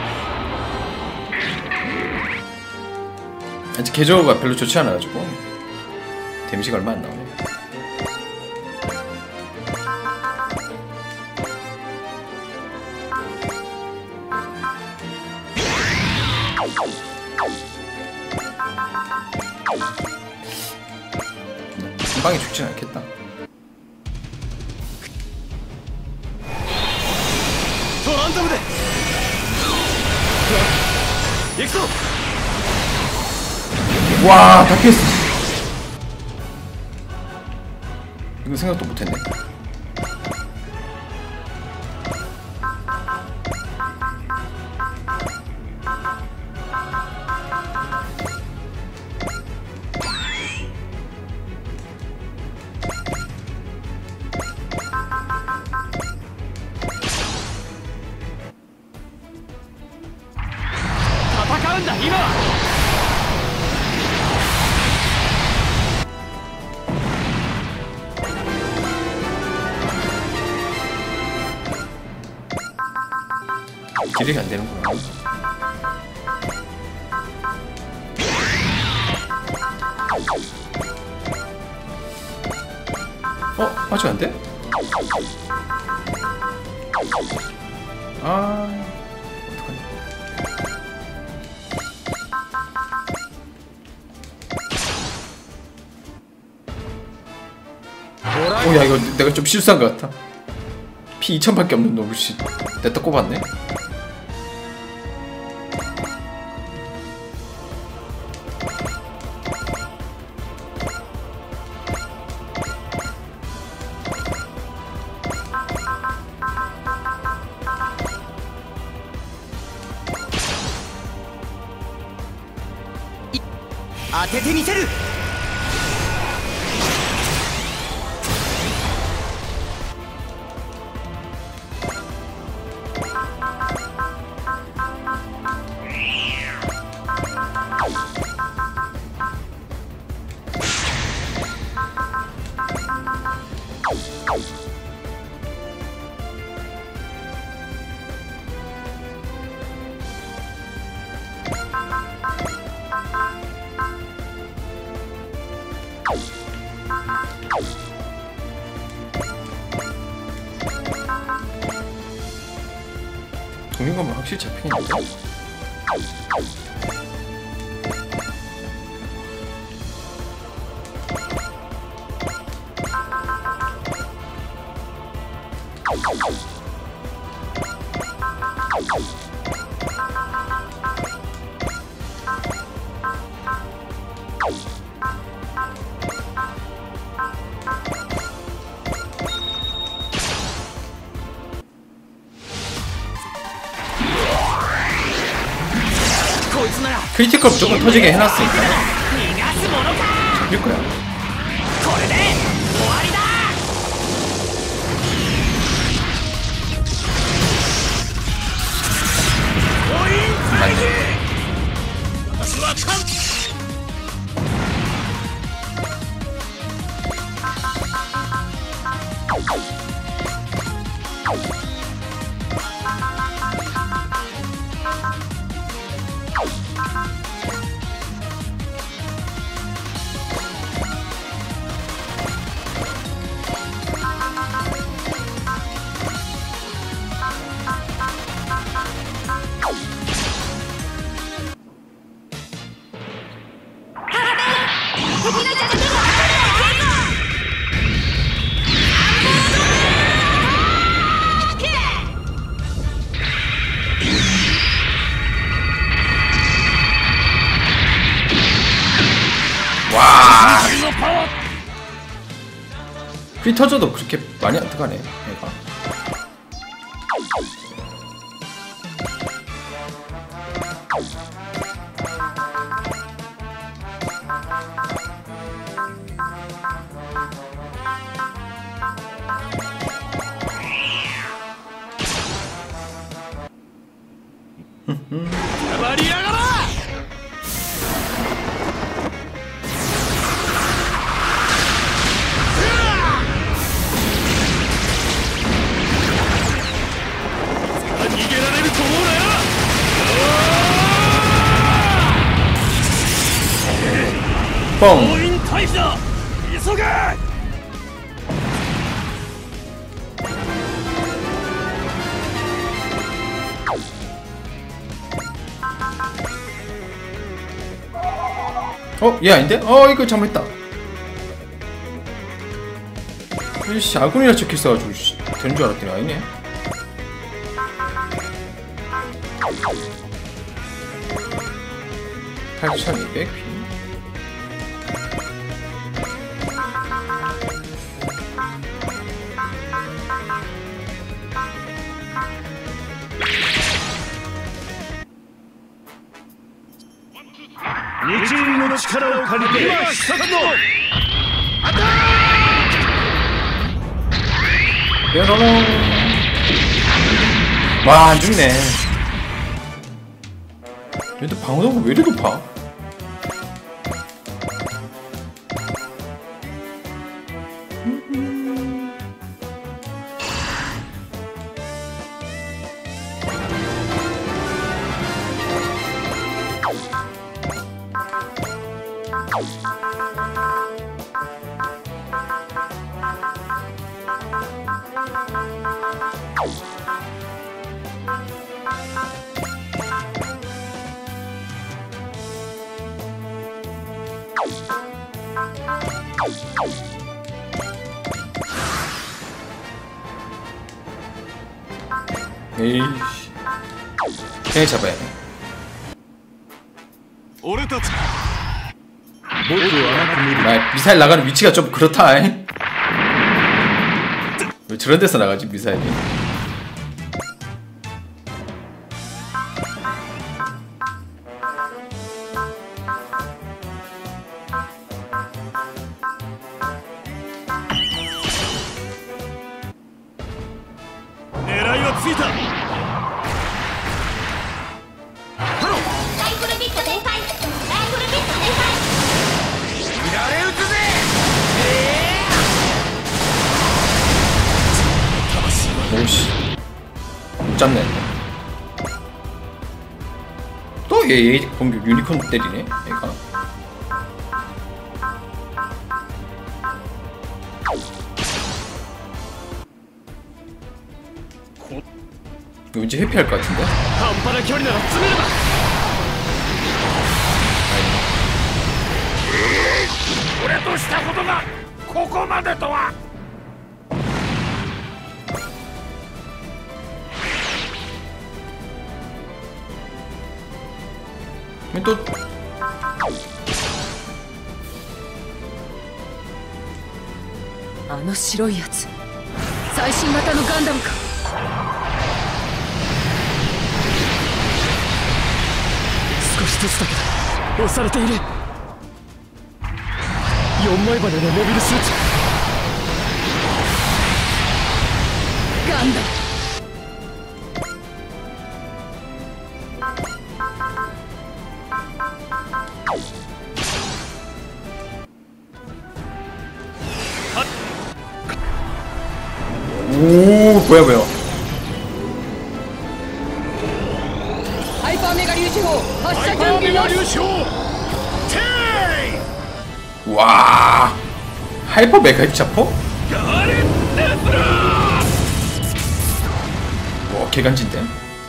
아직 개저우가 별로 좋지 않아가지고 데미지가 얼마 안 나오네. 금방이 죽진 않겠다. 도란다무대 엑소 와, 다 피했어. 이거 생각도 못했네. 戦うんだ今は 딜이 안 되는구나. 어? 아직 안 돼? 아, 어떡하냐. 오, 야, 이거 내가 좀 실수한 것 같아. 피 이천밖에 없는 놈을 씨, 냈다 꼽았네. 아테테 미세르 동인감은 확실히 잡히는데? 크리티컬 무조건 터지게 해놨으니까 잡힐 거야. 맞네. 와. 피 터져도 그렇게 많이 안 들어가네 얘가. 뻥. 어? 얘 아닌데? 어 이거 잘못했다. 이씨 아군이라 적혀있어가지고 되는 줄 알았더니 아니네. 팔천이백 피. 이주인의力を借りて今必殺の 뾰로롱. 와 안죽네. 얘도 방어도가 왜 이리 높아? 에이씨 그냥 잡아야 돼. 아, 미사일 나가는 위치가 좀 그렇다. 왜 저런 데서 나가지 미사일이? 오씨 못 잡네. 또 얘 얘 공격 유니콘 때리네 얘가. 이거 왠지 회피할 것 같은데? 또 あの白いやつ最新型のガンダムか。 少しずつだけど押されている。よんまい羽のモビルスーツ。 ガンダム 오 뭐야 뭐야. ハイパーメガ粒子砲発射準備よし。 와 하이퍼 메가 입자포? 와 개간진데?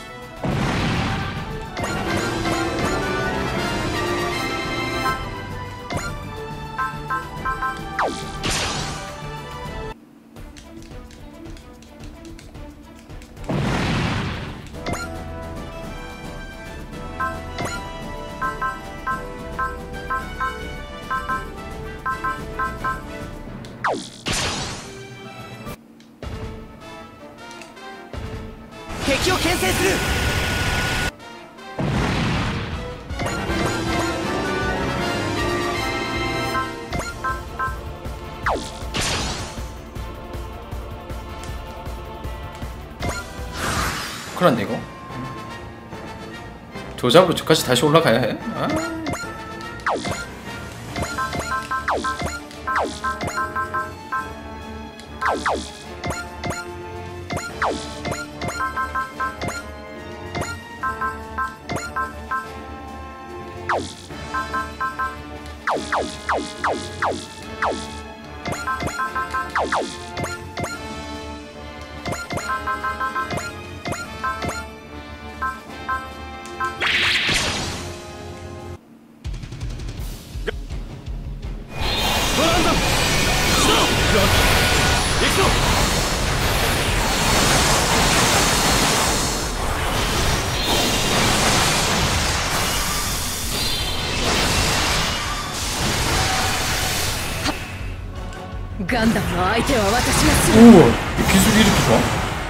큰일났네 이거. 조잡으로 저까지 다시 올라가야 해? 아. ガンダムの相手は私がする。 우와 기술이 이렇게 좋아?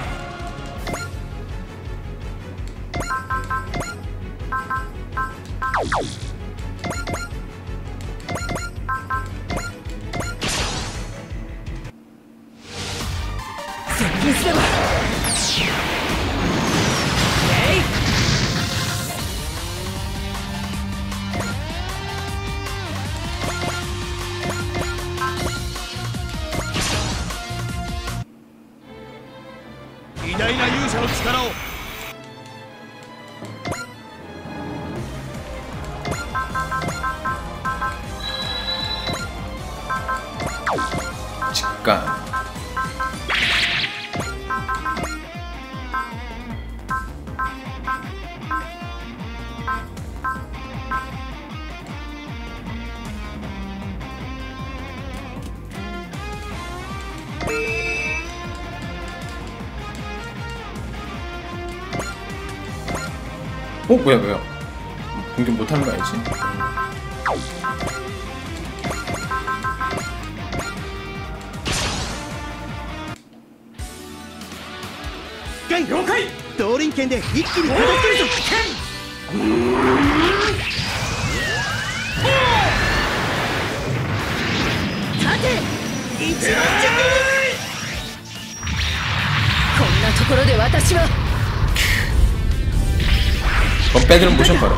직관. 어 뭐야 뭐야 공격 못하는 거 아니지? 건 빼드는 모션 봐라.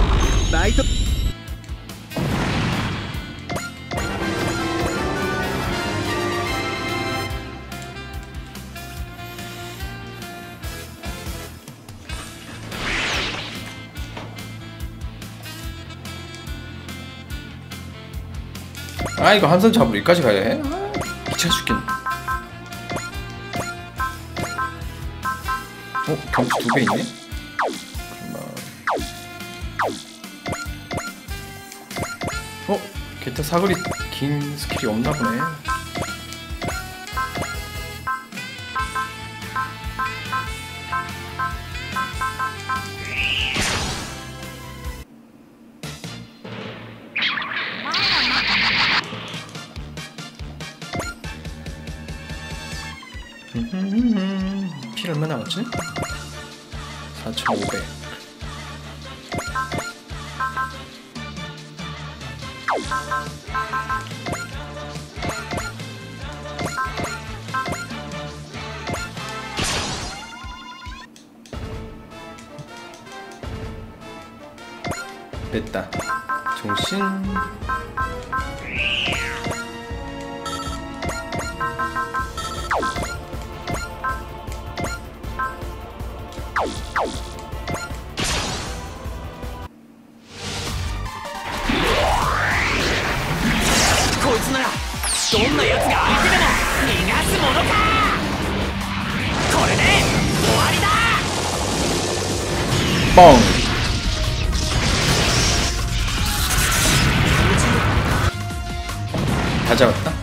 아 이거 함선 잡으러 여기까지 가야 해? 아, 귀찮아 죽겠네. 어? 경치 두 배 있네? 어? 게타 사거리 긴 스킬이 없나 보네. 피 얼마 나왔지? 사천오백. 됐다. 정신. こいつならどんな奴が相手でも逃がすものか。これで終わりだ。 뻥. 다 잡았다.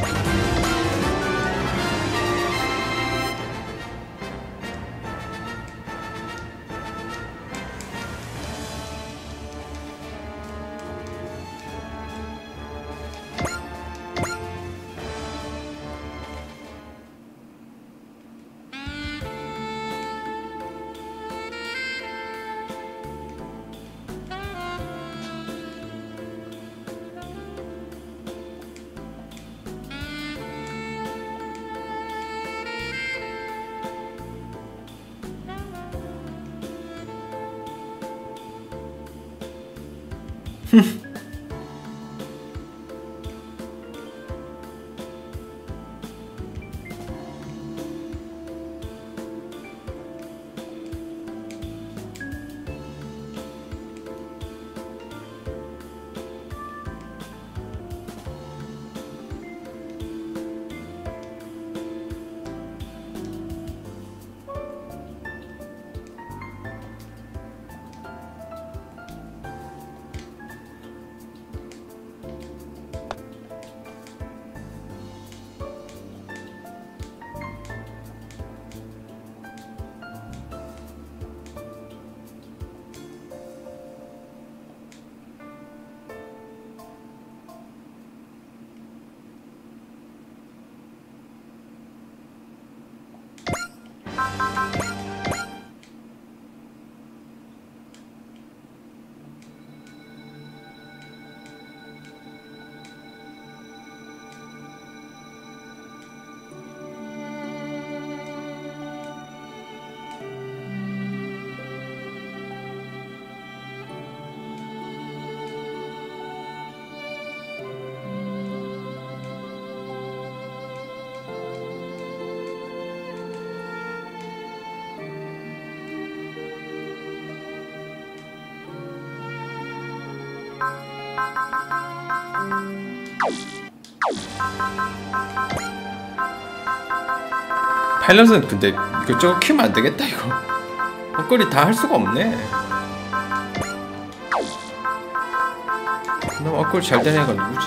파일럿은 근데 이것저것 키우면 안 되겠다 이거. 헛거리 다 할 수가 없네. 그나마 헛거리 잘 되는 애가 누구지?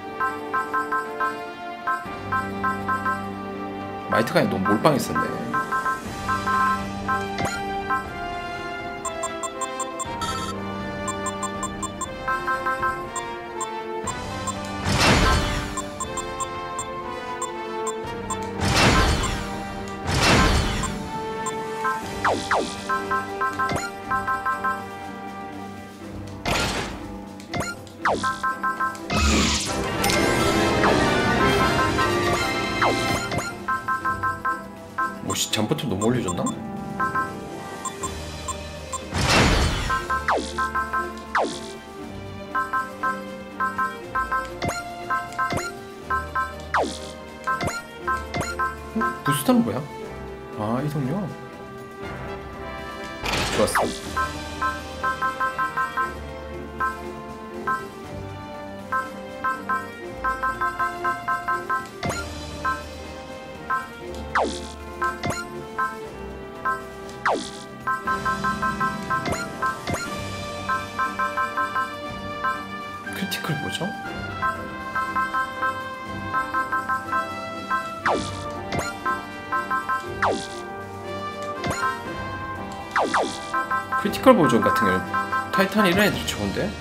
마이트가 아니라 너무 몰빵했었네. 뭐시 잠부터 너무 올려줬나? 음, 부스터는 뭐야? 아, 이동료. 좋았어. 크리티컬 뭐죠? 크리티컬 버전 같은 경우는 타이탄 이런 애들이 좋은데?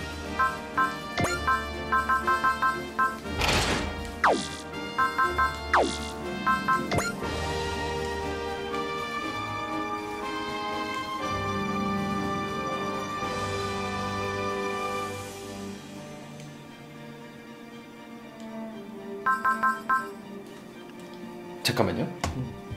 잠깐만요.